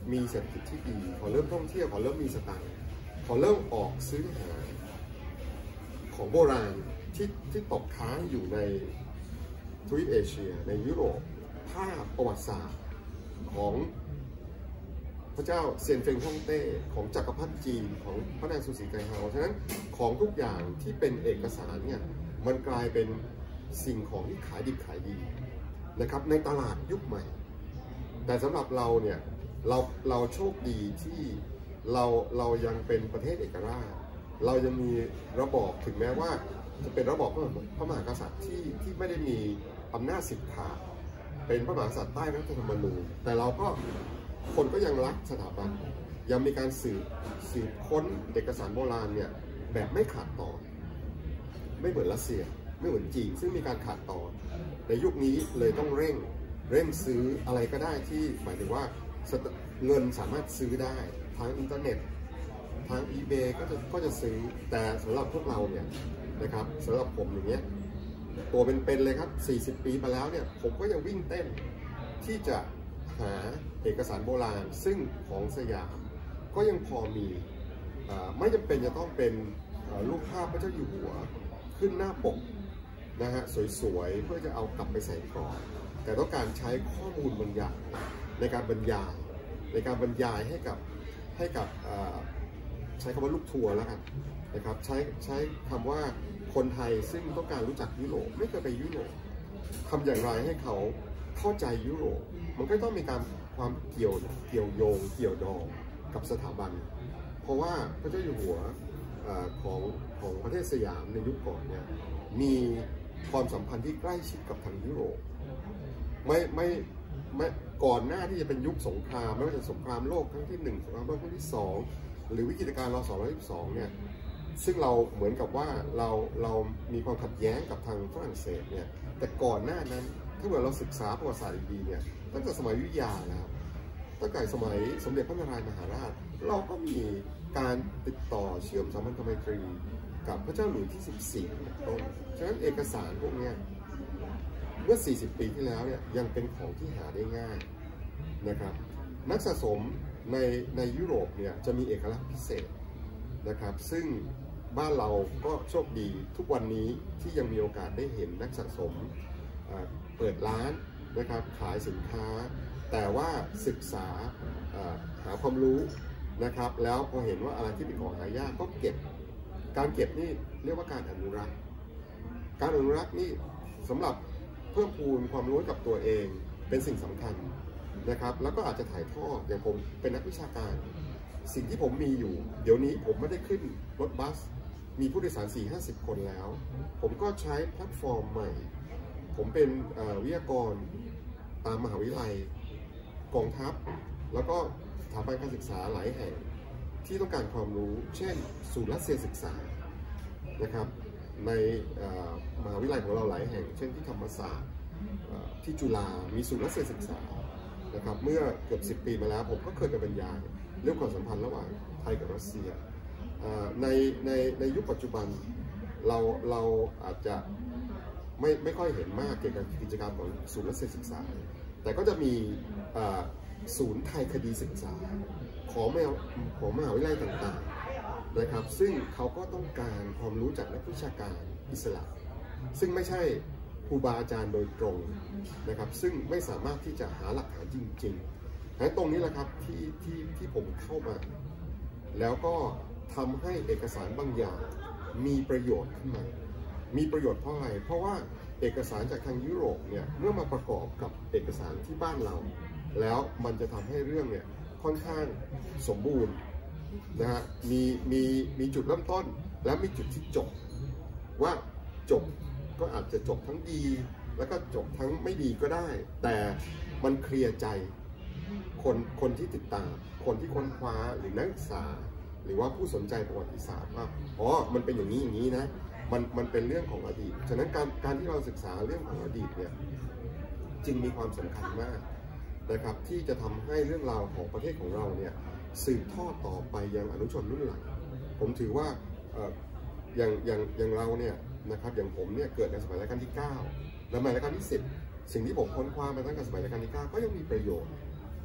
มีเศรษฐกิจที่ดีขอเริ่มท่องเที่ยวขอเริ่มมีสตางค์ขอเริ่มออกซื้อหาของโบราณที่ที่ตกค้างอยู่ในทวีปเอเชียในยุโรปภาพประวัติศาสตร์ของพระเจ้าเซียนเฟิงฮ่องเต้ของจักรพรรดิจีนของพระนางซูสีไกเฮาฉะนั้นของทุกอย่างที่เป็นเอกสารเนี่ยมันกลายเป็นสิ่งของที่ขายดิบขายดีนะครับในตลาดยุคใหม่แต่สำหรับเราเนี่ยเราเราโชคดีที่เราเรายังเป็นประเทศเอกราชเรายังมีระบอบถึงแม้ว่าจะเป็นระบอบพระมหากษัตริย์ที่ที่ไม่ได้มีอำนาจสิทธิ์ขาดเป็นพระมหากษัตริย์ใต้รัฐธรรมนูญแต่เราก็คนก็ยังรักสถาบันยังมีการสืบสืบค้นเอกสารโบราณเนี่ยแบบไม่ขาดตอนไม่เหมือนรัสเซียไม่เหมือนจีนซึ่งมีการขาดตอนในยุคนี้เลยต้องเร่งเร่งซื้ออะไรก็ได้ที่หมายถึงว่าเงินสามารถซื้อได้ทางอินเทอร์เน็ตทาง อีเบย์ ก็จะก็จะซื้อแต่สำหรับพวกเราเนี่ยนะครับสำหรับผมอย่างเงี้ยตัวเป็นๆเลยครับสี่สิบปีมาแล้วเนี่ยผมก็ยังวิ่งเต้นที่จะหาเอกสารโบราณซึ่งของสยามก็ยังพอมีไม่จำเป็นจะต้องเป็นรูปภาพพระเจ้าอยู่หัวขึ้นหน้าปกนะฮะสวยๆเพื่อจะเอากลับไปใส่กรอบแต่ต้องการใช้ข้อมูลบางอย่างในการบรรยายในการบรรยายให้กับให้กับใช้คำว่าลูกทัวร์แล้วกันนะครับใช้ใช้คำว่าคนไทยซึ่งต้องการรู้จักยุโรปไม่เคยไปยุโรปทำอย่างไรให้เขาเข้าใจยุโรปมันก็ต้องมีการความเกี่ยวเกี่ยวโยงเกี่ยวดองกับสถาบันเพราะว่าพระเจ้าอยู่หัวของของประเทศสยามในยุคก่อนเนี่ยมีความสัมพันธ์ที่ใกล้ชิดกับทางยุโรปไม่ไม่ไม่ก่อนหน้าที่จะเป็นยุคสงครามไม่ว่าจะสงครามโลกครั้งที่หนึ่งสงครามโลกครั้งที่สองหรือวิกฤตการณ์ร.สองร้อยยี่สิบสองเนี่ยซึ่งเราเหมือนกับว่าเราเรามีความขัดแย้งกับทางฝรั่งเศสเนี่ยแต่ก่อนหน้านั้นถ้าเกิดเราศึกษาประวัติศาสตร์ดีๆเนี่ยตั้งแต่สมัยอยุธยาแล้วตั้งแต่สมัยสมเด็จพระนารายณ์มหาราชเราก็มีการติดต่อเชื่อมสัมพันธไมตรีกับพระเจ้าหลุยส์ที่สิบสี่ต้นฉะนั้นเอกสารพวกนี้เมื่อสี่สิบปีที่แล้วเนี่ยยังเป็นของที่หาได้ง่ายนะครับนักสะสมในในยุโรปเนี่ยจะมีเอกลักษณ์พิเศษนะครับซึ่งบ้านเราก็โชคดีทุกวันนี้ที่ยังมีโอกาสได้เห็นนักสะสมเปิดร้านนะครับขายสินค้าแต่ว่าศึกษาหาความรู้นะครับแล้วพอเห็นว่าอะไรที่เป็นของหายากก็เก็บการเก็บนี่เรียกว่าการอนุรักษ์การอนุรักษ์นี่สำหรับเพิ่มพูนความรู้กับตัวเองเป็นสิ่งสำคัญนะครับแล้วก็อาจจะถ่ายทอดอย่างผมเป็นนักวิชาการสิ่งที่ผมมีอยู่เดี๋ยวนี้ผมไม่ได้ขึ้นรถบัสมีผู้โดยสาร สี่ห้าสิบ คนแล้วผมก็ใช้แพลตฟอร์มใหม่ผมเป็นวิทยากรตามมหาวิทยาลัยกองทัพแล้วก็สถาบันการศึกษาหลายแห่งที่ต้องการความรู้เช่นศูนย์รัสเซียศึกษานะครับในมหาวิทยาลัยของเราหลายแห่งเช่นที่ธรรมศาสตร์ที่จุฬามีศูนย์รัสเซียศึกษานะครับเมื่อเกือบสิบปีมาแล้วผมก็เคยไปบรรยายเรื่องความสัมพันธ์ระหว่างไทยกับรัสเซียในในในยุคปัจจุบันเราเราอาจจะไม่ไม่ค่อยเห็นมากเกี่ยวกับกิจกรรมของศูนย์รัสเซียศึกษาแต่ก็จะมีศูนย์ไทยคดีศึกษาของแมวของมหาวิทยาลัยต่างๆนะครับซึ่งเขาก็ต้องการความรู้จากนักวิชาการอิสระซึ่งไม่ใช่ครูบาอาจารย์โดยตรงนะครับซึ่งไม่สามารถที่จะหาหลักฐานจริงๆและตรงนี้แหละครับที่ที่ที่ผมเข้ามาแล้วก็ทำให้เอกสารบางอย่างมีประโยชน์ขึ้นมามีประโยชน์เพราะอะไรเพราะว่าเอกสารจากทางยุโรปเนี่ยเมื่อมาประกอบกับเอกสารที่บ้านเราแล้วมันจะทำให้เรื่องเนี่ยค่อนข้างสมบูรณ์นะฮะมีมีมีจุดเริ่มต้นและมีจุดที่จบว่าจบก็อาจจะจบทั้งดีแล้วก็จบทั้งไม่ดีก็ได้แต่มันเคลียร์ใจคนคนที่ติดตามคนที่ค้นคว้าหรือนักศึกษาหรือว่าผู้สนใจประวัติศาสตร์ว่าอ๋อมันเป็นอย่างนี้อย่างนี้นะมันมันเป็นเรื่องของอดีตฉะนั้นการการที่เราศึกษาเรื่องของอดีตเนี่ยจึงมีความสำคัญมากนะครับที่จะทำให้เรื่องราวของประเทศของเราเนี่ยสืบทอดต่อไปยังอนุชนรุ่นหลังผมถือว่าอย่างอย่างอย่างเราเนี่ยนะครับอย่างผมเนี่ยเกิดในสมัยรัชกาลที่เก้าและสมัยรัชกาลที่สิบสิ่งที่ผมค้นคว้ามาตั้งแต่สมัยรัชกาลที่เก้าก็ยังมีประโยชน์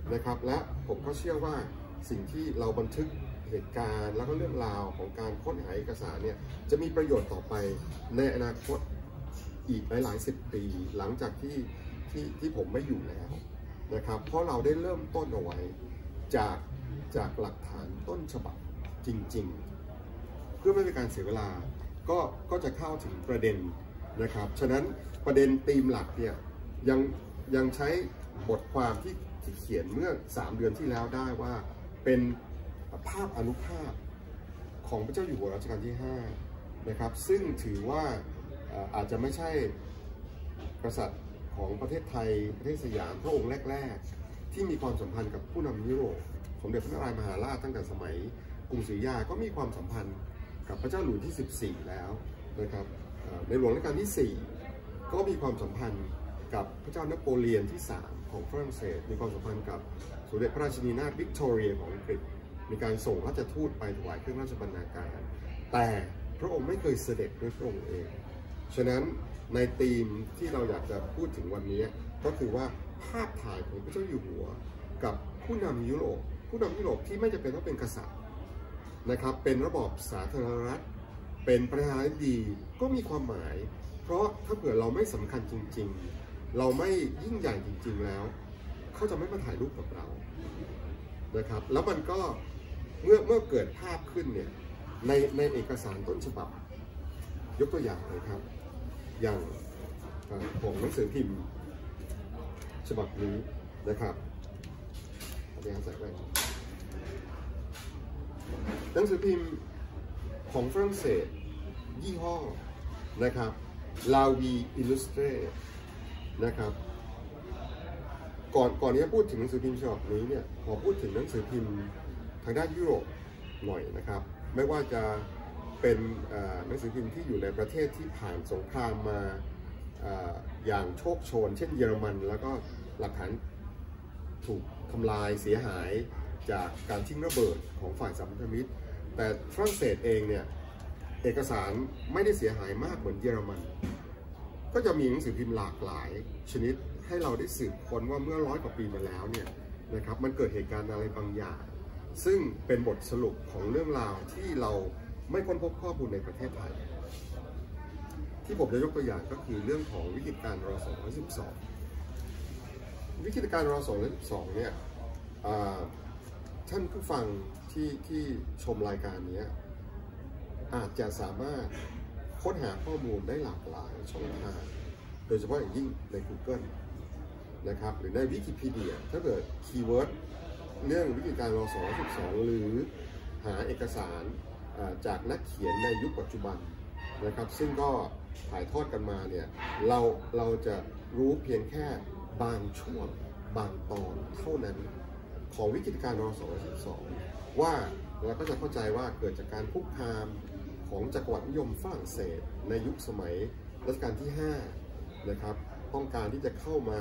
นะครับและผมก็เชื่อว่าสิ่งที่เราบันทึกเหตุการณ์แล้วก็เรื่องราวของการค้นหาเอกสารเนี่ยจะมีประโยชน์ต่อไปในอนาคตอีกหลายๆสิบปีหลังจากที่ที่ที่ผมไม่อยู่แล้วนะครับเพราะเราได้เริ่มต้นเอาไว้จากจากหลักฐานต้นฉบับจริงๆเพื่อไม่เป็นการเสียเวลาก็ก็จะเข้าถึงประเด็นนะครับฉะนั้นประเด็นธีมหลักเนี่ยยังยังใช้บทความที่ที่เขียนเมื่อสามเดือนที่แล้วได้ว่าเป็นภาพอนุภาพของพระเจ้าอยู่หัวรัชกาลที่ห้านะครับซึ่งถือว่าอาจจะไม่ใช่กษัตริย์ของประเทศไทยประเทศสยามพระองค์แรกๆที่มีความสัมพันธ์กับผู้นำยุโรปสมเด็จพระนารายณ์มหาราชตั้งแต่สมัยกรุงศรีอยุธยาก็มีความสัมพันธ์กับพระเจ้าหลุยส์ที่สิบสี่แล้วนะครับในหลวงรัชกาลที่สี่ก็มีความสัมพันธ์กับพระเจ้านโปเลียนที่สามของฝรั่งเศสมีความสัมพันธ์กับสมเด็จพระราชินีนาถวิกตอเรียของอังกฤษมีการส่งราชทูตไปถวายเครื่องราชบรรณาการแต่พระองค์ไม่เคยเสด็จด้วยพระองค์เองฉะนั้นในธีมที่เราอยากจะพูดถึงวันนี้ก็คือว่าภาพถ่ายของพระเจ้าอยู่หัวกับผู้นำยุโรปผู้นำยุโรปที่ไม่จำเป็นต้องเป็นกษัตริย์นะครับเป็นระบอบสาธารณรัฐเป็นประธานาธิบดีก็มีความหมายเพราะถ้าเผื่อเราไม่สำคัญจริงๆเราไม่ยิ่งใหญ่จริงๆแล้วเขาจะไม่มาถ่ายรูปกับเรานะครับแล้วมันก็เมื่อเมื่อเกิดภาพขึ้นเนี่ยในในเอกสารต้นฉบับยกตัวอย่างเลยครับอย่างของหนังสือพิมพ์ฉบับนี้นะครับเอาไปใส่ไว้หนังสือพิมพ์ของฝรั่งเศสยี่ห้อนะครับลาวีอิลลูสเตรนะครับก่อนก่อนที่จะพูดถึงหนังสือพิมพ์ฉบับนี้เนี่ยขอพูดถึงหนังสือพิมพ์ทางด้านยุโรปหน่อยนะครับไม่ว่าจะเป็นหนังสือพิมพ์ที่อยู่ในประเทศที่ผ่านสงครามมาอย่างโชคโชนเช่นเยอรมันแล้วก็หลักฐานถูกทำลายเสียหายจากการทิ้งระเบิดของฝ่ายสัมพันธมิตรแต่ฝรั่งเศสเองเนี่ยเอกสารไม่ได้เสียหายมากเหมือนเยอรมันก็จะมีหนังสือพิมพ์หลากหลายชนิดให้เราได้สืบค้นว่าเมื่อร้อยกว่าปีมาแล้วเนี่ยนะครับมันเกิดเหตุการณ์อะไรบางอย่างซึ่งเป็นบทสรุปของเรื่องราวที่เราไม่ค้นพบข้อมูลในประเทศไทยที่ผมจะยกตัวอย่างก็คือเรื่องของวิกฤตการณ์ร.สองร้อยสิบสองวิกฤตการณ์ร.สองร้อยสิบสองเนี่ยท่านผู้ฟังที่ที่ชมรายการนี้อาจจะสามารถค้นหาข้อมูลได้หลากหลายช่องทางโดยเฉพาะอย่างยิ่งใน Google นะครับหรือในวิกิพีเดียถ้าเกิดคีย์เวิร์ดเรื่องวิกฤตการณ์ร.สองร้อยสิบสองหรือหาเอกสารจากนักเขียนในยุคปัจจุบันนะครับซึ่งก็ถ่ายทอดกันมาเนี่ยเราเราจะรู้เพียงแค่บางช่วงบางตอนเท่านั้นของวิกฤตการณ์ร.สองร้อยสิบสองว่าเราก็จะเข้าใจว่าเกิดจากการคุกคามของจักรวรรดินิยมฝรั่งเศสในยุคสมัยรัชกาลที่ห้านะครับต้องการที่จะเข้ามา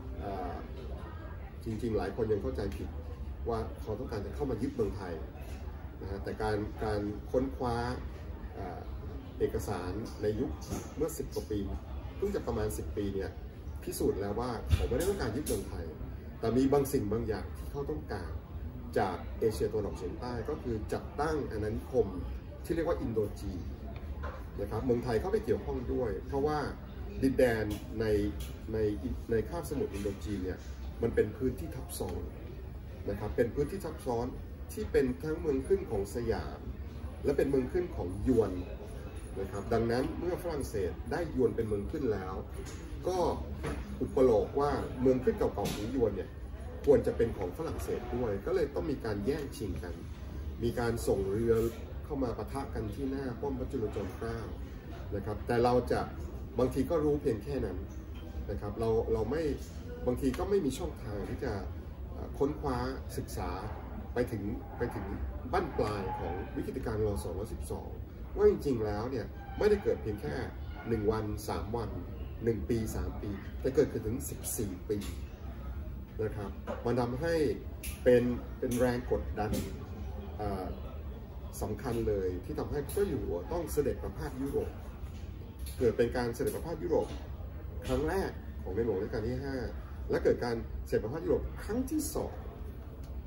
จริงๆหลายคนยังเข้าใจผิดว่าเขาต้องการจะเข้ามายึดเมืองไทยนะฮะแต่การการค้นคว้าเอกสารในยุคเมื่อสิบกว่าปีเพิ่งจะประมาณสิบปีเนี่ยพิสูจน์แล้วว่าเขาไม่ได้ต้องการยึดเมืองไทยแต่มีบางสิ่งบางอย่างที่เขาต้องการจากเอเชียตะวันออกเฉียงใต้ก็คือจัดตั้งอาณานิคมที่เรียกว่าอินโดจีนนะครับเมืองไทยเข้าไปเกี่ยวข้องด้วยเพราะว่าดินแดนในในในคาบสมุทรอินโดจีนเนี่ยมันเป็นพื้นที่ทับซ้อนนะครับเป็นพื้นที่ทับซ้อนที่เป็นทั้งเมืองขึ้นของสยามและเป็นเมืองขึ้นของยวนนะครับดังนั้นเมื่อฝรั่งเศสได้ยวนเป็นเมืองขึ้นแล้วก็อุปโลกว่าเมืองขึ้นเก่าๆของยวนเนี่ยควรจะเป็นของฝรั่งเศสด้วยก็เลยต้องมีการแย่งชิงกันมีการส่งเรือเข้ามาปะทะกันที่หน้าป้อมพระจุลจอมเกล้านะครับแต่เราจะบางทีก็รู้เพียงแค่นั้นนะครับเราเราไม่บางทีก็ไม่มีช่องทางที่จะค้นคว้าศึกษาไปถึงไปถึงบั้นปลายของวิกฤตการณ์ร.สองร้อยสิบสองว่าจริงๆแล้วเนี่ยไม่ได้เกิดเพียงแค่หนึ่งวันสามวันหนึ่งปีสามปีแต่เกิดขึ้นถึงสิบสี่ปีนะครับมันทำให้เป็นเป็นแรงกดดันสำคัญเลยที่ทำให้พระเจ้าอยู่หัวต้องเสด็จประพาสยุโรปเกิดเป็นการเสด็จประพาสยุโรปครั้งแรกของในหลวงรัชกาลที่ห้าและเกิดการเสด็จประพาสยุโรปครั้งที่สอง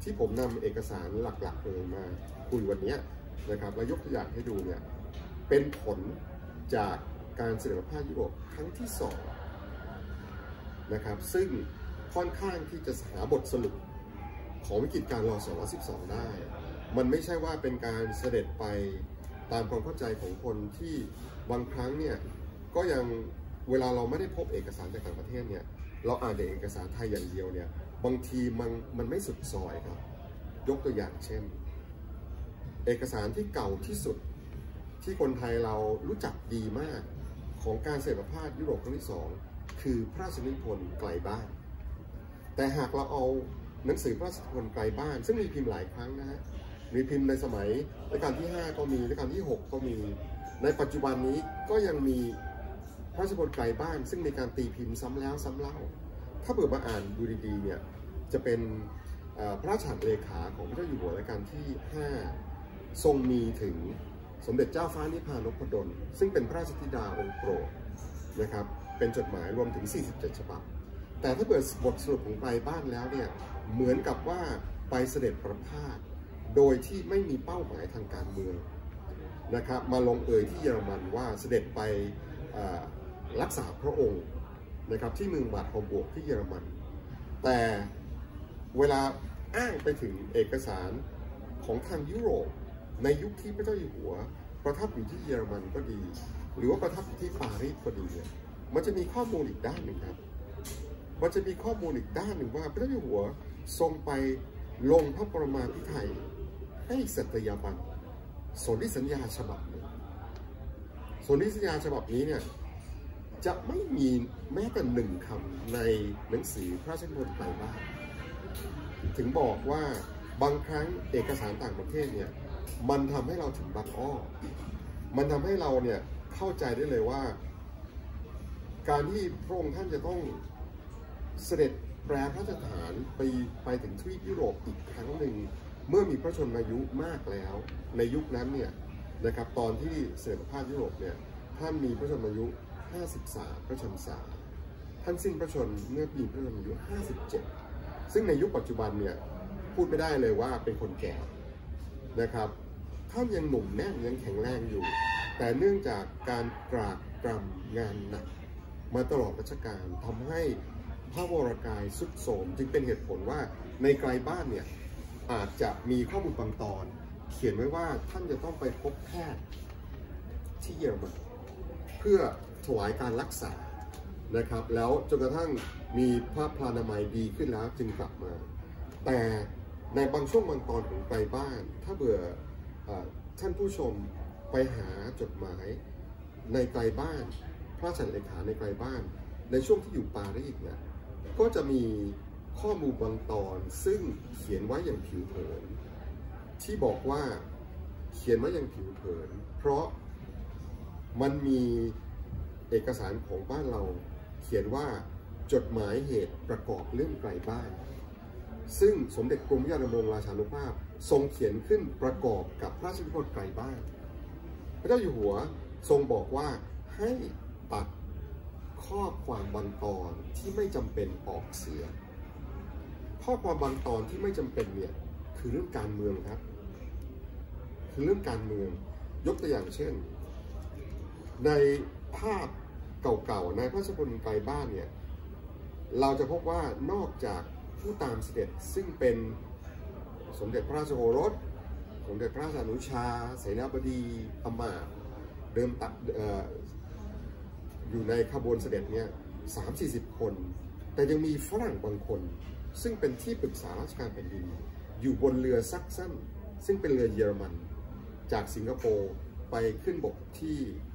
ที่ผมนำเอกสารหลักๆเลยมาคุยวันนี้นะครับและยกตัวอย่างให้ดูเนี่ยเป็นผลจากการเสด็จประพาสยุโรปครั้งที่สองนะครับซึ่งค่อนข้างที่จะหาบทสรุปของวิกฤตการรอสองร้อยสิบสองได้มันไม่ใช่ว่าเป็นการเสด็จไปตามความเข้าใจของคนที่บางครั้งเนี่ยก็ยังเวลาเราไม่ได้พบเอกสารจากต่างประเทศเนี่ยเราอ่านแต่เอกสารไทยอย่างเดียวเนี่ยบางทีมันมันไม่สุดซอยครับยกตัวอย่างเช่นเอกสารที่เก่าที่สุดที่คนไทยเรารู้จักดีมากของการเสด็จประพาสยุโรปครั้งที่สองคือพระราชนิพนธ์ไกลบ้านแต่หากเราเอาหนังสือพระราชนิพนธ์ไกลบ้านซึ่งมีพิมพ์หลายครั้งนะฮะมีพิมพ์ในสมัยรัชกาลที่ห้าก็มีรัชกาลที่หกก็มีในปัจจุบันนี้ก็ยังมีพระราชนิพนธ์ไกลบ้านซึ่งมีการตีพิมพ์ซ้ำแล้วซ้ำเล่าถ้าเปิดมาอ่านดูดีๆเนี่ยจะเป็นพระราชหัตถ์เลขาของพระเจ้าอยู่หัวรัชกาลที่ห้าทรงมีถึงสมเด็จเจ้าฟ้านิพพานพดลซึ่งเป็นพระราชธิดาองค์โปรดนะครับเป็นจดหมายรวมถึงสี่สิบเจ็ดฉบับแต่ถ้าเปิดบทสรุปของไกลบ้านแล้วเนี่ยเหมือนกับว่าไปเสด็จประพาสโดยที่ไม่มีเป้าหมายทางการเมืองนะครับมาลงเอยที่เยอรมันว่าเสด็จไปรักษาพระองค์นะครับที่เมืองบาดฮอมบวร์กที่เยอรมันแต่เวลาอ้างไปถึงเอกสารของทางยุโรปในยุคที่พระเจ้าอยู่หัวประทับอยู่ที่เยอรมันก็ดีหรือว่าประทับอยู่ที่ปารีสก็ดีเนี่ยมันจะมีข้อมูลอีกด้านหนึ่งครับมันจะมีข้อมูลอีกด้านหนึ่งว่าพระเจ้าอยู่หัวทรงไปลงพระปรมาภิไธยให้สัตยาบันสนธิสัญญาฉบับหนึ่งสนธิสัญญาฉบับนี้เนี่ยจะไม่มีแม้แต่หนึ่งคำในหนังสือพระราชนิพนธ์ไกลบ้านถึงบอกว่าบางครั้งเอกสารต่างประเทศเนี่ยมันทำให้เราถึงบางอ้อมันทำให้เราเนี่ยเข้าใจได้เลยว่าการที่พระองค์ท่านจะต้องเสด็จแปรพระราชฐานไปไปถึงทวีปยุโรปอีกครั้งหนึ่งเมื่อมีพระชนมายุมากแล้วในยุคนั้นเนี่ยนะครับตอนที่เสด็จประพาสยุโรปเนี่ยท่านมีพระชนมายุห้าสิบสามพระชนษาท่านสิ้นพระชนเมื่อปีพระชนมายุห้าสิบเจ็ดซึ่งในยุคปัจจุบันเนี่ยพูดไม่ได้เลยว่าเป็นคนแก่นะครับท่านยังหนุ่มแน่นยังแข็งแรงอยู่แต่เนื่องจากการตรากตรำงานหนักมาตลอดรัชกาลทำให้พระวรกายทรุดโทรมจึงเป็นเหตุผลว่าในไกลบ้านเนี่ยอาจจะมีข้อมูลบางตอนเขียนไว้ว่าท่านจะต้องไปพบแพทย์ที่เยอรมันเพื่อถวายการรักษานะครับแล้วจนกระทั่งมีพระพลานามัยดีขึ้นแล้วจึงกลับมาแต่ในบางช่วงบางตอนของไกลบ้านถ้าเบื่อท่านผู้ชมไปหาจดหมายในไกลบ้านพระราชเลขาในไกลบ้านในช่วงที่อยู่ปารีสเนี่ยก็จะมีข้อมูลบางตอนซึ่งเขียนไว้อย่างผิวเผินที่บอกว่าเขียนไว้อย่างผิวเผินเพราะมันมีเอกสารของบ้านเราเขียนว่าจดหมายเหตุประกอบเรื่องไกลบ้านซึ่งสมเด็จกรมพระยาดำรงราชานุภาพทรงเขียนขึ้นประกอบกับพระราชนิพนธ์ไกลบ้านพระเจ้าอยู่หัวทรงบอกว่าให้ตัดข้อความบางตอนที่ไม่จำเป็นออกเสียข้อความบางตอนที่ไม่จำเป็นเนี่ยคือเรื่องการเมืองครับคือเรื่องการเมืองยกตัวอย่างเช่นในภาพเก่าๆในพระราชนิพนธ์ไกลบ้านเนี่ยเราจะพบว่านอกจากผู้ตามเสด็จซึ่งเป็นสมเด็จพระราชโอรสสมเด็จพระราชอนุชาเสนาบดีอมาตย์เดิมตัด อ, อ, อยู่ในขบวนเสด็จเนี่ยสามสี่สิบคนแต่ยังมีฝรั่งบางคนซึ่งเป็นที่ปรึกษาราชการแผ่นดินอยู่บนเรือซักซันซึ่งเป็นเรือเยอรมันจากสิงคโปร์ไปขึ้นบกที่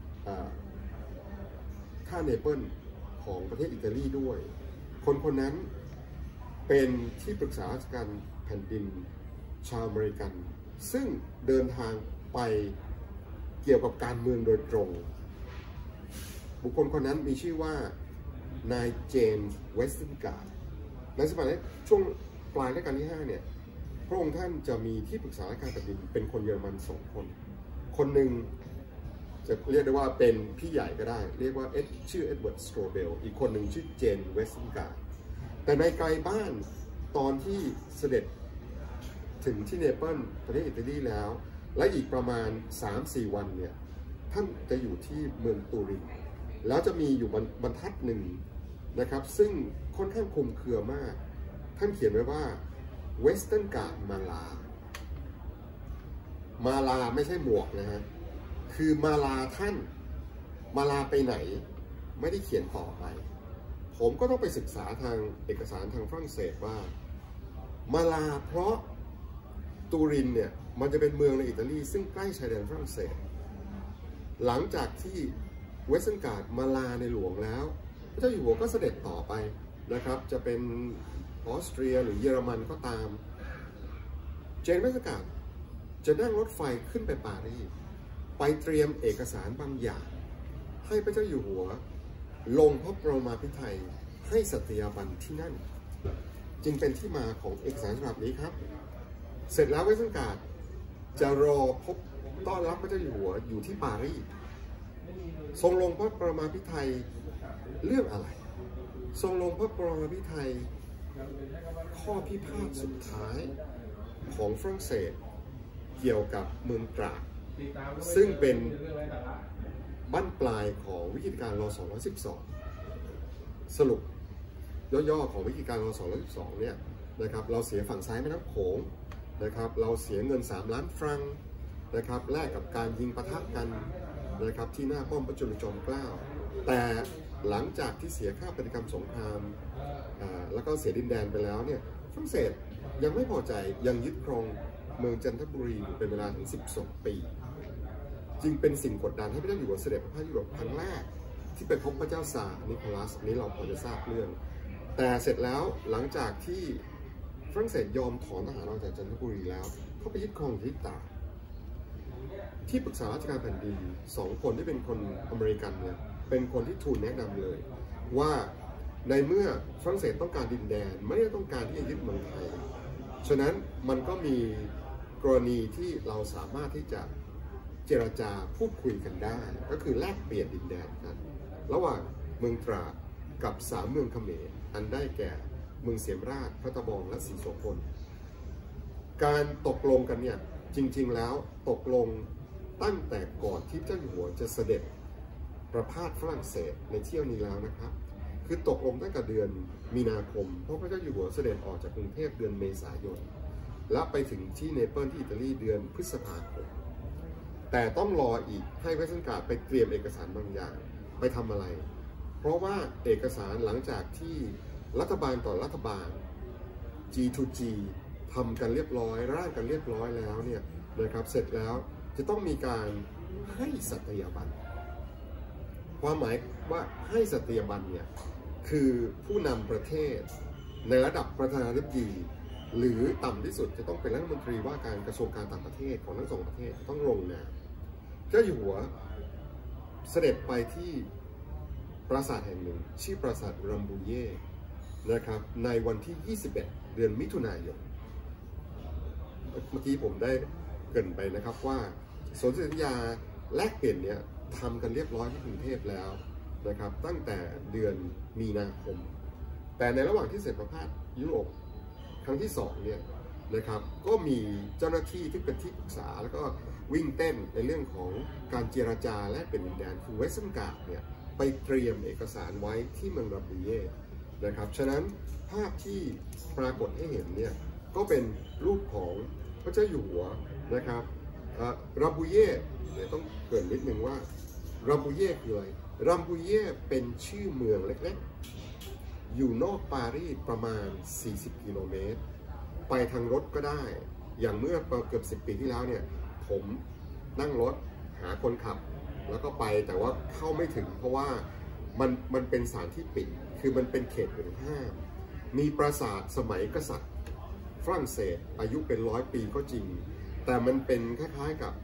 ท่าเนเปิลของประเทศอิตาลีด้วยคนคนนั้นเป็นที่ปรึกษาราชการแผ่นดินชาวอเมริกันซึ่งเดินทางไปเกี่ยวกับการเมืองโดยตรงบุคคลคนนั้นมีชื่อว่านายเจมส์เวสตินการ์ดในสมัยช่วงปลายรัชกาลที่ห้าเนี่ยพระองค์ท่านจะมีที่ปรึกษาราชการแผ่นดินเป็นคนเยอรมันสองคนคนหนึ่งจะเรียกได้ว่าเป็นพี่ใหญ่ก็ได้เรียกว่าเอ็ดชื่อเอ็ดเวิร์ดสโตรเบลอีกคนหนึ่งชื่อเจนเวสตินการ์ดแต่ในไกลบ้านตอนที่เสด็จถึงที่เนเปิลประเทศอิตาลีแล้วและอีกประมาณ สามถึงสี่ วันเนี่ยท่านจะอยู่ที่เมืองตูรินแล้วจะมีอยู่บรรทัดหนึ่งนะครับซึ่งค่อนข้างคลุมเครือมากท่านเขียนไว้ว่า Western Guard มาลามาลาไม่ใช่หมวกนะฮะคือมาลาท่านมาลาไปไหนไม่ได้เขียนต่อไปผมก็ต้องไปศึกษาทางเอกสารทางฝรั่งเศสว่ามาลาเพราะตูรินเนี่ยมันจะเป็นเมืองในอิตาลีซึ่งใกล้ชายแดนฝรั่งเศสหลังจากที่เวสเทิร์นการ์ดมาลาในหลวงแล้วพระเจ้าอยู่หัวก็เสด็จต่อไปนะครับจะเป็นออสเตรียหรือเยอรมันก็ตามเจนเวสเทิร์นการ์ดจะนั่งรถไฟขึ้นไปปารีสไปเตรียมเอกสารบางอย่างให้พระเจ้าอยู่หัวลงพระบรมพิไธยให้สัตยาบันที่นั่นจึงเป็นที่มาของเอกสารฉบับนี้ครับเสร็จแล้วเวสเทิร์นการ์ดจะรอพบต้อนรับพระเจ้าอยู่หัวอยู่ที่ปารีสทรงลงพระบรมพิไธยเรื่องอะไรทรงลงพระบรมพิไธยข้อพิพาทสุดท้ายของฝรั่งเศสเกี่ยวกับเมืองตราดซึ่งเป็นบั้นปลายของวิกฤตการณ์รอสองร้อยสิบสองสรุปย่อๆของวิกฤตการณ์รอสองร้อยสิบสองเนี่ยนะครับเราเสียฝั่งซ้ายแม่น้ำโขงนะครับเราเสียเงินสามล้านฟรังนะครับแลกกับการยิงปะทะกันนะครับที่หน้าป้อมพระจุลจอมเกล้าแต่หลังจากที่เสียค่าปฏิกรรมสงครามแล้วก็เสียดินแดนไปแล้วเนี่ยฝรั่งเศสยังไม่พอใจยังยึดครองเมืองจันทบุรีเป็นเวลาถึงสิบสองปีจึงเป็นสิ่งกดดันให้พระเจ้าอยู่หัวเสด็จประพาสยุโรปครั้งแรกที่ไปพบพระเจ้าซาร์นิโคลัสนี้เราพอจะทราบเรื่องแต่เสร็จแล้วหลังจากที่ฝรั่งเศสยอมถอนทหารออกจากจันทบุรีแล้วเขาไปยึดครองที่ตราดที่ปรึกษาราชการแผ่นดินสองคนที่เป็นคนอเมริกันเนี่ยเป็นคนที่ทูลแนะนำเลยว่าในเมื่อฝรั่งเศสต้องการดินแดนไม่ได้ต้องการที่จะยึดเมืองไทยฉะนั้นมันก็มีกรณีที่เราสามารถที่จะเจรจาพูดคุยกันได้ก็คือแลกเปลี่ยนดินแดนกันระหว่างเมืองตราดกับสามเมืองเขมรอันได้แก่เมืองเสียมราชพระตะบองและศรีโสพลการตกลงกันเนี่ยจริงๆแล้วตกลงตั้งแต่ก่อนที่เจ้าอยู่หัวจะเสด็จประพาสฝรั่งเศสในเที่ยวนี้แล้วนะครับคือตกลงตั้งแต่เดือนมีนาคมเพราะพระเจ้าอยู่หัวเสด็จออกจากกรุงเทพเดือนเมษายนและไปถึงที่เนเปิลที่อิตาลีเดือนพฤษภาคมแต่ต้องรออีกให้เวสเทิร์นการ์ดไปเตรียมเอกสารบางอย่างไปทำอะไรเพราะว่าเอกสารหลังจากที่รัฐบาลต่อรัฐบาล จี ทู จี ทำกันเรียบร้อยร่างกันเรียบร้อยแล้วเนี่ยนะครับเสร็จแล้วจะต้องมีการให้สัตยาบันความหมายว่าให้สัตยาบันเนี่ยคือผู้นำประเทศในระดับประธานาธิบดีหรือต่ำที่สุดจะต้องเป็นรัฐมนตรีว่าการกระทรวงการต่างประเทศของทั้งสองประเทศต้องลงนามเจ้าอยู่หัวเสด็จไปที่ปราสาทแห่งหนึ่งชื่อปราสาทรัมบูเย่นะครับในวันที่ยี่สิบเอ็ดเดือนมิถุนายนเมื่อกี้ผมได้เกริ่นไปนะครับว่าสนธิสัญญาแลกเปลี่ยนเนี่ยทำกันเรียบร้อยที่กรุงเทพแล้วนะครับตั้งแต่เดือนมีนาคมแต่ในระหว่างที่เสร็จประพาสยุโรปครั้งที่สองเนี่ยนะครับก็มีเจ้าหน้าที่ที่เป็นที่ปรึกษาแล้วก็วิ่งเต้นในเรื่องของการเจรจาและเป็นดินแดนคือเวสเทิร์นการ์ดเนี่ยไปเตรียมเอกสารไว้ที่เมืองรัมบูเย่นะครับฉะนั้นภาพที่ปรากฏให้เห็นเนี่ยก็เป็นรูปของพระเจ้าอยู่หัวนะครับรัมบูเย่เนี่ยต้องเกริ่นนิดนึงว่ารัมบูเย่คืออะไรรัมบูเย่เป็นชื่อเมืองเล็กๆอยู่นอกปารีสประมาณสี่สิบกิโลเมตรไปทางรถก็ได้อย่างเมื่อเกือบสิบปีที่แล้วเนี่ยผมนั่งรถหาคนขับแล้วก็ไปแต่ว่าเข้าไม่ถึงเพราะว่ามันมันเป็นสถานที่ปิดคือมันเป็นเขตห่วงห้ามมีปราสาทสมัยกษัตริย์ฝรั่งเศสอายุเป็นร้อยปีก็จริงแต่มันเป็นคล้ายๆกับ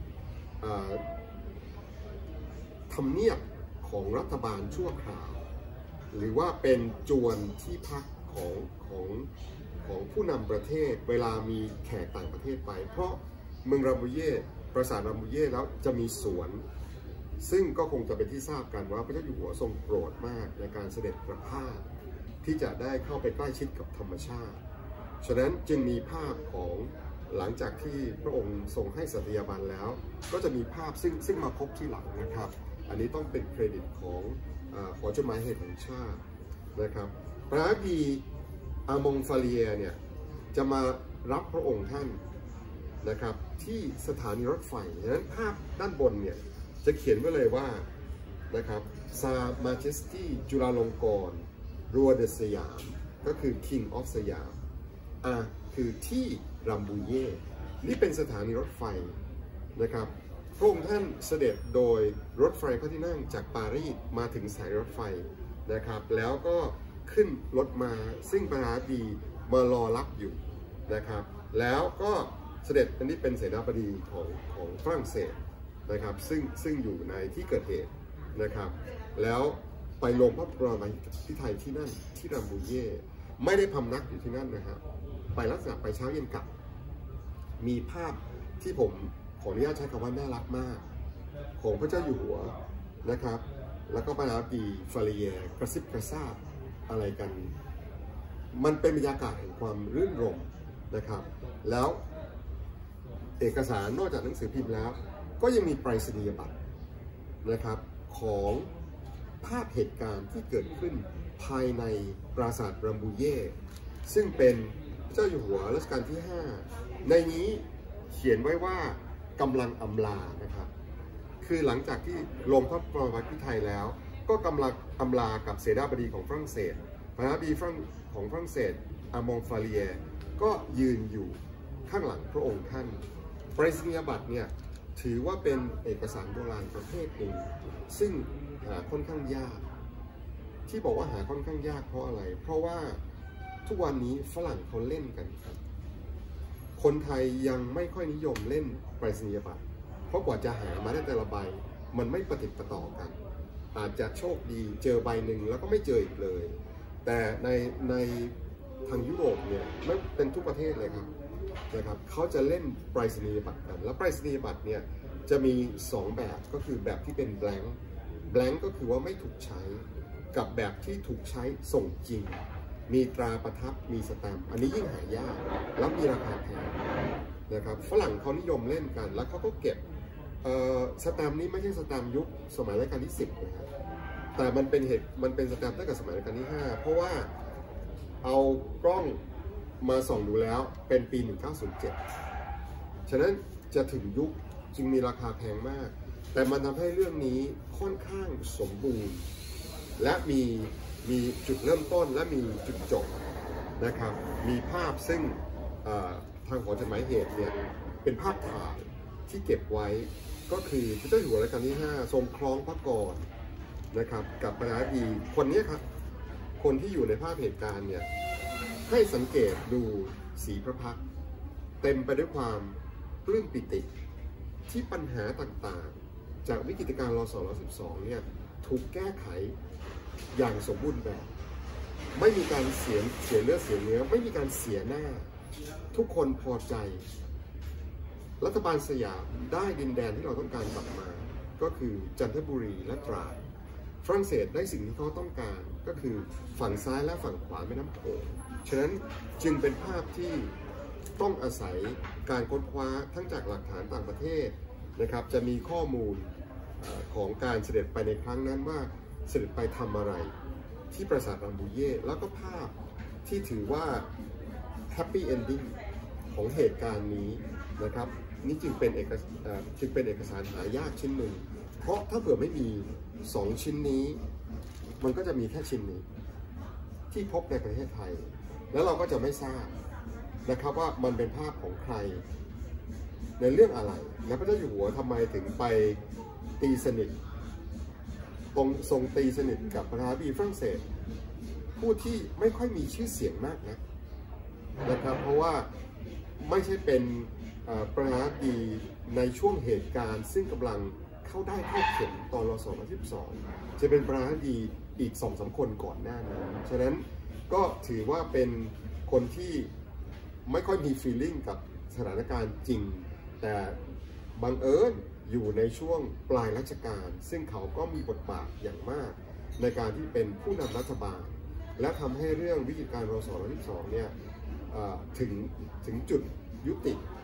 ทำเนียบของรัฐบาลชั่วคราวหรือว่าเป็นจวนที่พักของของของผู้นำประเทศเวลามีแขกต่างประเทศไปเพราะเมืองรัมบูเย่ปราสาทรัมบูเย่แล้วจะมีสวนซึ่งก็คงจะเป็นที่ทราบกันว่าพระเจ้าอยู่หัวทรงโปรดมากในการเสด็จประพาสที่จะได้เข้าไปใกล้ชิดกับธรรมชาติฉะนั้นจึงมีภาพของหลังจากที่พระองค์ทรงให้สัตยาบันแล้วก็จะมีภาพซึ่งซึ่งมาพบที่หลังนะครับอันนี้ต้องเป็นเครดิตของหอจดหมายเหตุแห่งชาตินะครับประธานาธิบดีอามงฟาเลียเนี่ยจะมารับพระองค์ท่านนะครับที่สถานีรถไฟดังนั้นภาพด้านบนเนี่ยจะเขียนไว้เลยว่านะครับซามาเจสตี้จุฬาลงกรณ์รัวเดสยามก็คือ King of สยามอ่ะคือที่รัมบูเย่นี่เป็นสถานีรถไฟนะครับพระองค์ท่านเสด็จโดยรถไฟพระที่นั่งจากปารีสมาถึงสถานีรถไฟนะครับแล้วก็ขึ้นรถมาซึ่งประธานาธิบดีมารอรับอยู่นะครับแล้วก็เสด็จอันนี้เป็นเสนาบดีของของฝรั่งเศสนะครับซึ่งซึ่งอยู่ในที่เกิดเหตุนะครับแล้วไปลงพระบรมพิไทยที่นั่นที่รัมบูเย่ไม่ได้พำนักอยู่ที่นั่นนะครับไปลักษณะไปเช้าเย็นกลับมีภาพที่ผมขออนุญาตใช้คำว่าน่ารักมากของพระเจ้าอยู่หัวนะครับแล้วก็ประธานาธิบดีฟาเลียกระซิบกระซาบอะไรกันมันเป็นบรรยากาศแห่งความรื่นรมย์นะครับแล้วเอกสารนอกจากหนังสือพิมพ์แล้วก็ยังมีไปรษณียบัตรนะครับของภาพเหตุการณ์ที่เกิดขึ้นภายในปราสาทรัมบูเย่ซึ่งเป็นพระเจ้าอยู่หัวรัชกาลที่ห้าในนี้เขียนไว้ว่ากำลังอำลานะครับคือหลังจากที่ลงพระบรมพิไทยแล้วก็กำลังอำลากับเสนาบดีของฝรั่งเศสประธานาธิบดีของฝรั่งเศสอามงฟาเลียก็ยืนอยู่ข้างหลังพระองค์ท่านไปรษณียบัตรเนี่ยถือว่าเป็นเอกสารโบราณประเภทหนึ่งซึ่งหาค่อนข้างยากที่บอกว่าหาค่อนข้างยากเพราะอะไรเพราะว่าทุกวันนี้ฝรั่งเขาเล่นกันครับคนไทยยังไม่ค่อยนิยมเล่นไปรษณียบัตรเพราะกว่าจะหามาได้แต่ละใบมันไม่ประติดประต่อกันอาจจะโชคดีเจอใบหนึ่งแล้วก็ไม่เจออีกเลยแต่ในในทางยุโรปเนี่ยไม่เป็นทุกประเทศเลยครับนะครับเขาจะเล่นไปรษณียบัตรกันแล้วไปรษณียบัตรเนี่ยจะมีสองแบบก็คือแบบที่เป็น blank blank ก็คือว่าไม่ถูกใช้กับแบบที่ถูกใช้ส่งจริงมีตราประทับมีสแตมป์อันนี้ยิ่งหายากแล้วมีราคาแพงนะครับฝรั่งเขานิยมเล่นกันแล้วเขาก็เก็บสแตมป์นี้ไม่ใช่สแตมป์ยุคสมัยรัชกาลที่สิบนะครับแต่มันเป็นเหตุมันเป็นสแตมป์ตั้งแต่สมัยรัชกาลที่ห้าเพราะว่าเอากล้องมาส่องดูแล้วเป็นปีหนึ่งเก้าศูนย์เจ็ดฉะนั้นจะถึงยุคจึงมีราคาแพงมากแต่มันทำให้เรื่องนี้ค่อนข้างสมบูรณ์และมีมีจุดเริ่มต้นและมีจุดจบนะครับมีภาพซึ่งทางหอจดหมายเหตุเนี่ยเป็นภาพถ่ายที่เก็บไว้ก็คือพระเจ้าอยู่หัวรัชกาลที่ห้าทรงคล้องพระกรนะครับกับประธานาธิบดีคนนี้ครับคนที่อยู่ในภาพเหตุการณ์เนี่ยให้สังเกตดูสีพระพักตร์เต็มไปด้วยความปลื้มปิติที่ปัญหาต่างๆจากวิกฤตการณ์รศ.สิบสองเนี่ยถูกแก้ไขอย่างสมบูรณ์แบบไม่มีการเสียเสียเลือดเสียเนื้อไม่มีการเสียหน้าทุกคนพอใจรัฐบาลสยามได้ดินแดนที่เราต้องการกลับมาก็คือจันทบุรีและตราดฝรั่งเศสได้สิ่งที่เขาต้องการก็คือฝั่งซ้ายและฝั่งขวาแม่น้ำโขงฉะนั้นจึงเป็นภาพที่ต้องอาศัยการค้นคว้าทั้งจากหลักฐานต่างประเทศนะครับจะมีข้อมูลของการเสด็จไปในครั้งนั้นว่าเสด็จไปทำอะไรที่ปราสาทรัมบูเย่แล้วก็ภาพที่ถือว่าแฮปปี้เอนดิ้งของเหตุการณ์นี้นะครับนี่จึงเป็นเอกจึงเป็นเอกสารหายากชิ้นหนึ่งเพราะถ้าเผื่อไม่มีสองชิ้นนี้มันก็จะมีแค่ชิ้นนี้ที่พบในประเทศไทยแล้วเราก็จะไม่ทราบนะครับว่ามันเป็นภาพของใครในเรื่องอะไรและพระเจ้าอยู่หัวทำไมถึงไปตีสนิทตรงทรงตีสนิทกับประธานาธิบดีฝรั่งเศสผู้ที่ไม่ค่อยมีชื่อเสียงมากนะนะครับเพราะว่าไม่ใช่เป็นประธานาธิบดีในช่วงเหตุการณ์ซึ่งกำลังเข้าได้เข้าเข็มตอนรศ.สิบสองจะเป็นประธานาธิบดีอีกสองสามคนก่อนหน้านั้นฉะนั้นก็ถือว่าเป็นคนที่ไม่ค่อยมีฟีลลิ่งกับสถานการณ์จริงแต่บังเอิญอยู่ในช่วงปลายรัชกาลซึ่งเขาก็มีบทบาทอย่างมากในการที่เป็นผู้นำรัฐบาลและทำให้เรื่องวิกฤตการณ์รศ.สิบสองเนี่ยถึงถึงจุดยุติ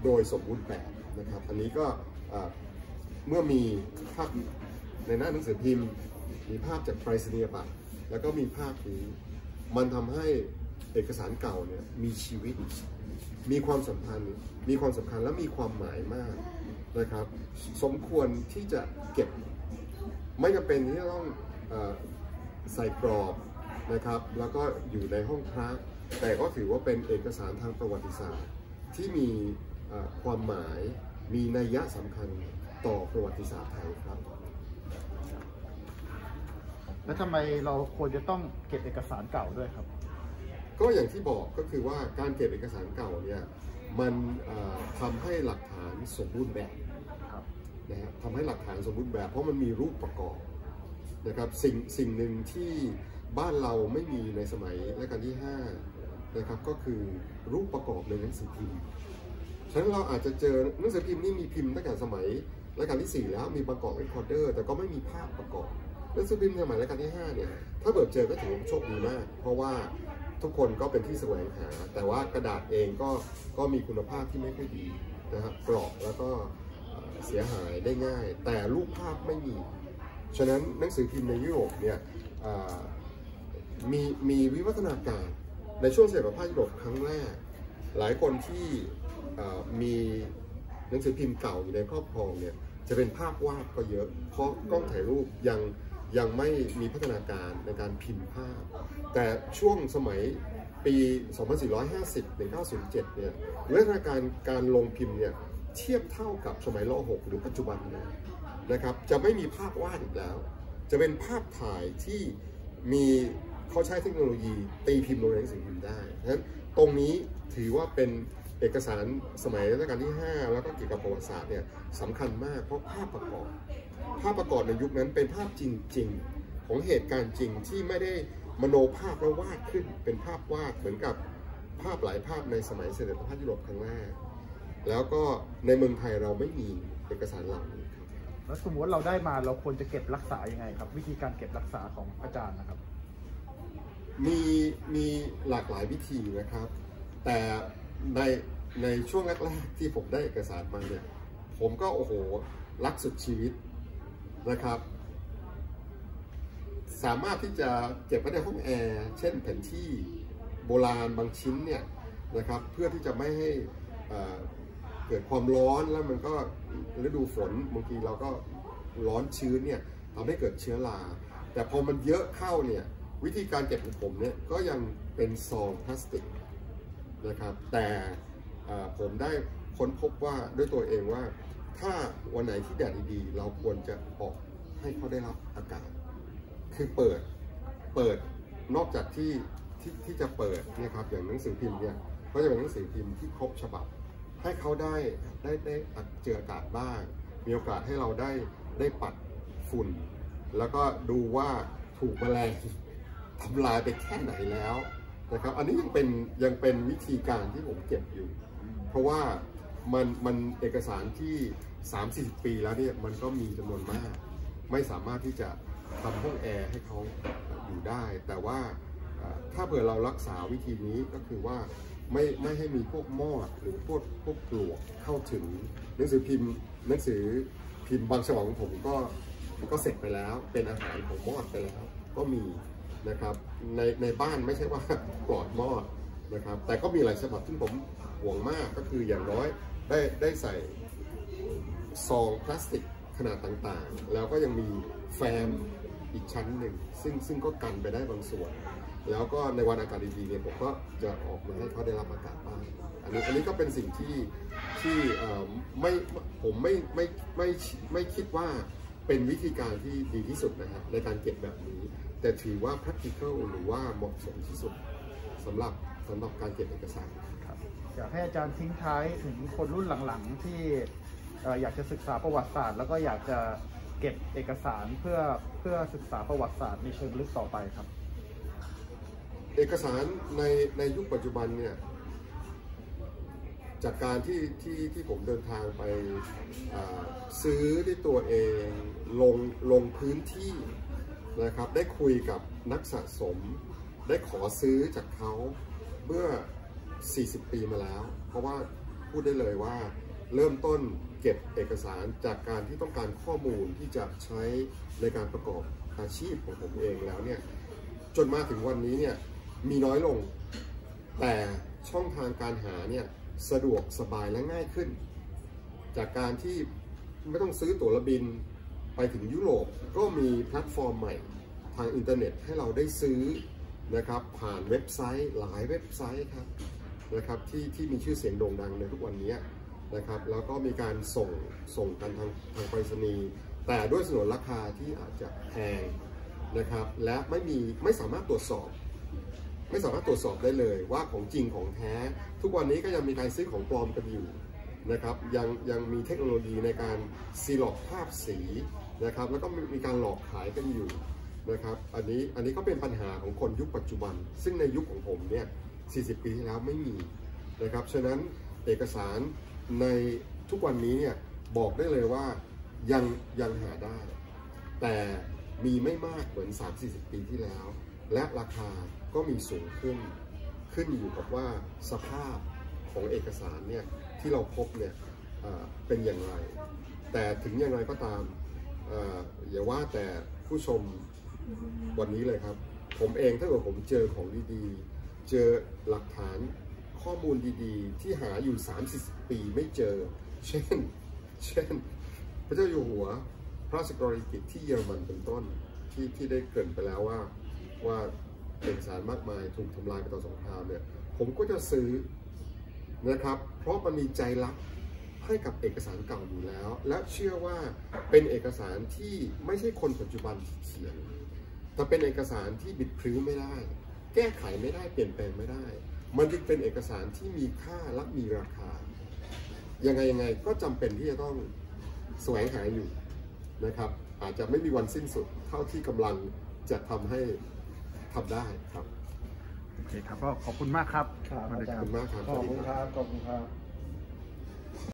โดยสมบูรณ์แบบนะครับอันนี้ก็เมื่อมีภาพในหน้าหนังสือพิมพ์มีภาพจากไปรษณียบัตรแล้วก็มีภาพนี้มันทำให้เอกสารเก่าเนี่ยมีชีวิตมีความสัมพันธ์มีความสำคัญและมีความหมายมากนะครับสมควรที่จะเก็บไม่จำเป็นที่จะต้องใส่กรอบนะครับแล้วก็อยู่ในห้องพระแต่ก็ถือว่าเป็นเอกสารทางประวัติศาสตร์ที่มีความหมายมีนัยยะสำคัญต่อประวัติศาสตร์ไทยครับแล้วทำไมเราควรจะต้องเก็บเอกสารเก่าด้วยครับก็อย่างที่บอกก็คือว่าการเก็บเอกสารเก่าเนี่ยมันทำให้หลักฐานสมบูรณ์แบบนะฮะทำให้หลักฐานสมบูรณ์แบบเพราะมันมีรูปประกอบนะครับสิ่งสิ่งหนึ่งที่บ้านเราไม่มีในสมัยรัชกาลที่ห้านะครับก็คือรูปประกอบในหนังสือพิมพ์ฉะนั้นเราอาจจะเจอหนังสือพิมพ์นี่มีพิมพ์ตั้งแต่สมัยรัชกาลที่สี่แล้วมีประกอบเรคคอร์เดอร์แต่ก็ไม่มีภาพประกอบหนังสือพิมพ์สมัยรัชกาลที่ห้าเนี่ยถ้าเบิดเจอก็ถือว่าโชคดีมากเพราะว่าทุกคนก็เป็นที่แสวงหาแต่ว่ากระดาษเองก็ก็มีคุณภาพที่ไม่ค่อยดีนะครับกรอบแล้วก็เสียหายได้ง่ายแต่รูปภาพไม่มีฉะนั้นหนังสือพิมพ์ในยุโรปเนี่ยมีมีวิวัฒนาการในช่วงเสด็จประพาสยุโรปครั้งแรกหลายคนที่มีหนังสือพิมพ์เก่าอยู่ในครอบครองเนี่ยจะเป็นภาพวาดก็เยอะเพราะกล้องถ่ายรูปยังยังไม่มีพัฒนาการในการพิมพ์ภาพแต่ช่วงสมัยปี สองพันสี่ร้อยห้าสิบ ถึง เก้าสิบเจ็ด เนี่ยวิวัฒนาการการลงพิมพ์เนี่ยเทียบเท่ากับสมัยร.หก หรือปัจจุบันนะครับจะไม่มีภาพวาดอีกแล้วจะเป็นภาพถ่ายที่มีเขาใช้เทคโนโลยีตีพิมพ์ลงในหนังสือพิมพ์ได้ฉะนั้นตรงนี้ถือว่าเป็นเอกสารสมัยรัชกาลที่ห้าแล้วก็เกี่ยวกับประวัติศาสตร์เนี่ยสำคัญมากเพราะภาพประกอบภาพประกอบในยุคนั้นเป็นภาพจริงๆของเหตุการณ์จริงที่ไม่ได้มโนภาพแล้ววาดขึ้นเป็นภาพวาดเหมือนกับภาพหลายภาพในสมัยเสด็จประพาสยุโรปครั้งแรกแล้วก็ในเมืองไทยเราไม่มีเอกสารเหล่านี้ครับแล้วสมมติเราได้มาเราควรจะเก็บรักษายังไงครับวิธีการเก็บรักษาของอาจารย์นะครับมีมีหลากหลายวิธีนะครับแต่ในในช่วงแรกๆที่ผมได้เอกสารมาเนี่ยผมก็โอ้โหรักสุดชีวิตนะครับสามารถที่จะเก็บไว้ในห้องแอร์เช่นแผนที่โบราณบางชิ้นเนี่ยนะครับเพื่อที่จะไม่ให้เกิดความร้อนแล้วมันก็ฤดูฝนบางทีเราก็ร้อนชื้นเนี่ยทำให้เกิดเชื้อราแต่พอมันเยอะเข้าเนี่ยวิธีการเก็บของผมเนี่ยก็ยังเป็นซองพลาสติกนะครับแต่ผมได้ค้นพบว่าด้วยตัวเองว่าถ้าวันไหนที่แดดดีๆเราควรจะออกให้เขาได้รับอากาศคือเปิดเปิดนอกจากที่ที่ที่จะเปิดเนี่ยครับอย่างหนังสือพิมพ์เนี่ยก็จะเป็นหนังสือพิมพ์ที่ครบฉบับให้เขาได้ได้ได้เจออากาศบ้างมีโอกาสให้เราได้ได้ปัดฝุ่นแล้วก็ดูว่าถูกแมลงทำลายไปแค่ไหนแล้วนะครับอันนี้ยังเป็นยังเป็นวิธีการที่ผมเก็บอยู่เพราะว่ามันมันเอกสารที่ สามถึงสี่สิบ ปีแล้วเนี่ยมันก็มีจำนวนมากไม่สามารถที่จะทำห้องแอร์ให้เขาอยู่ได้แต่ว่าถ้าเผื่อเรารักษาวิธีนี้ก็คือว่าไม่ไม่ให้มีพวกมอดหรือพวกพวกปลวกเข้าถึงหนังสือพิมพ์หนังสือพิมพ์บางฉบับของผมก็ก็เสร็จไปแล้วเป็นอาหารของมอดไปแล้วก็มีนะครับในในบ้านไม่ใช่ว่าปลอดมอดนะครับแต่ก็มีหลายฉบับที่ผมห่วงมากก็คืออย่างน้อยได้ได้ใส่ซองพลาสติกขนาดต่างๆแล้วก็ยังมีแฟ้มอีกชั้นหนึ่งซึ่งซึ่งก็กันไปได้บางส่วนแล้วก็ในวันอากาศดีๆเนี่ยผมก็จะออกมาให้เขาได้รับอากาศบ้างอันนี้อันนี้ก็เป็นสิ่งที่ที่ไม่ผมไม่ไม่ไม่ไม่คิดว่าเป็นวิธีการที่ดีที่สุดนะครับในการเก็บแบบนี้แต่ถือว่า practical หรือว่าเหมาะสมที่สุดสำหรับสำหรับการเก็บเอกสารครับอยากให้อาจารย์ทิ้งท้ายถึงคนรุ่นหลังๆที่อยากจะศึกษาประวัติศาสตร์แล้วก็อยากจะเก็บเอกสารเพื่อเพื่อศึกษาประวัติศาสตร์ในเชิงลึกต่อไปครับเอกสารในในยุคปัจจุบันเนี่ยจากการที่ที่ที่ผมเดินทางไปซื้อด้วยตัวเองลงลงพื้นที่นะครับได้คุยกับนักสะสมได้ขอซื้อจากเขาเมื่อสี่สิบปีมาแล้วเพราะว่าพูดได้เลยว่าเริ่มต้นเก็บเอกสารจากการที่ต้องการข้อมูลที่จะใช้ในการประกอบอาชีพของผมเองแล้วเนี่ยจนมาถึงวันนี้เนี่ยมีน้อยลงแต่ช่องทางการหาเนี่ยสะดวกสบายและง่ายขึ้นจากการที่ไม่ต้องซื้อตั๋วบินไปถึงยุโรปก็มีแพลตฟอร์มใหม่ทางอินเทอร์เน็ตให้เราได้ซื้อนะครับผ่านเว็บไซต์หลายเว็บไซต์ครับนะครับที่ที่มีชื่อเสียงโด่งดังในทุกวันนี้นะครับแล้วก็มีการส่งส่งกันทางทางไปรษณีย์แต่ด้วยสนนราคาที่อาจจะแพงนะครับและไม่มีไม่สามารถตรวจสอบไม่สามารถตรวจสอบได้เลยว่าของจริงของแท้ทุกวันนี้ก็ยังมีการซื้อของปลอมกันอยู่นะครับยังยังมีเทคโนโลยีในการซีล็อกภาพสีนะครับแล้วก็มีการหลอกขายกันอยู่นะครับอันนี้อันนี้ก็เป็นปัญหาของคนยุคปัจจุบันซึ่งในยุคของผมเนี่ยสี่สิบปีที่แล้วไม่มีนะครับฉะนั้นเอกสารในทุกวันนี้เนี่ยบอกได้เลยว่ายังยังหาได้แต่มีไม่มากเหมือน สามถึงสี่สิบ ปีที่แล้วและราคาก็มีสูงขึ้นขึ้นอยู่กับว่าสภาพของเอกสารเนี่ยที่เราพบเนี่ยเป็นอย่างไรแต่ถึงอย่างไรก็ตามอย่าว่าแต่ผู้ชมวันนี้เลยครับผมเองถ้าเกิดผมเจอของดีๆเจอหลักฐานข้อมูลดีๆที่หาอยู่ สามถึงสี่สิบ ปีไม่เจอเช่นเช่นพระเจ้าอยู่หัวพระราชกรณียกิจที่เยอรมันเป็นต้นที่ที่ได้เกริ่นไปแล้วว่าว่าเอกสารมากมายถูกทำลายไปต่อสงครามเนี่ยผมก็จะซื้อนะครับเพราะมันมีใจรักให้กับเอกสารเก่าอยู่แล้วและเชื่อว่าเป็นเอกสารที่ไม่ใช่คนปัจจุบันที่เขียนแต่เป็นเอกสารที่บิดพริ้วไม่ได้แก้ไขไม่ได้เปลี่ยนแปลงไม่ได้มันจึงเป็นเอกสารที่มีค่าและมีราคายังไงยังไงก็จำเป็นที่จะต้องแสวงหาอยู่นะครับอาจจะไม่มีวันสิ้นสุดเท่าที่กำลังจะทำให้ทำได้ครับโอเคครับก็ขอบคุณมากครับขอบคุณมากครับขอบคุณครับขอบคุณครับ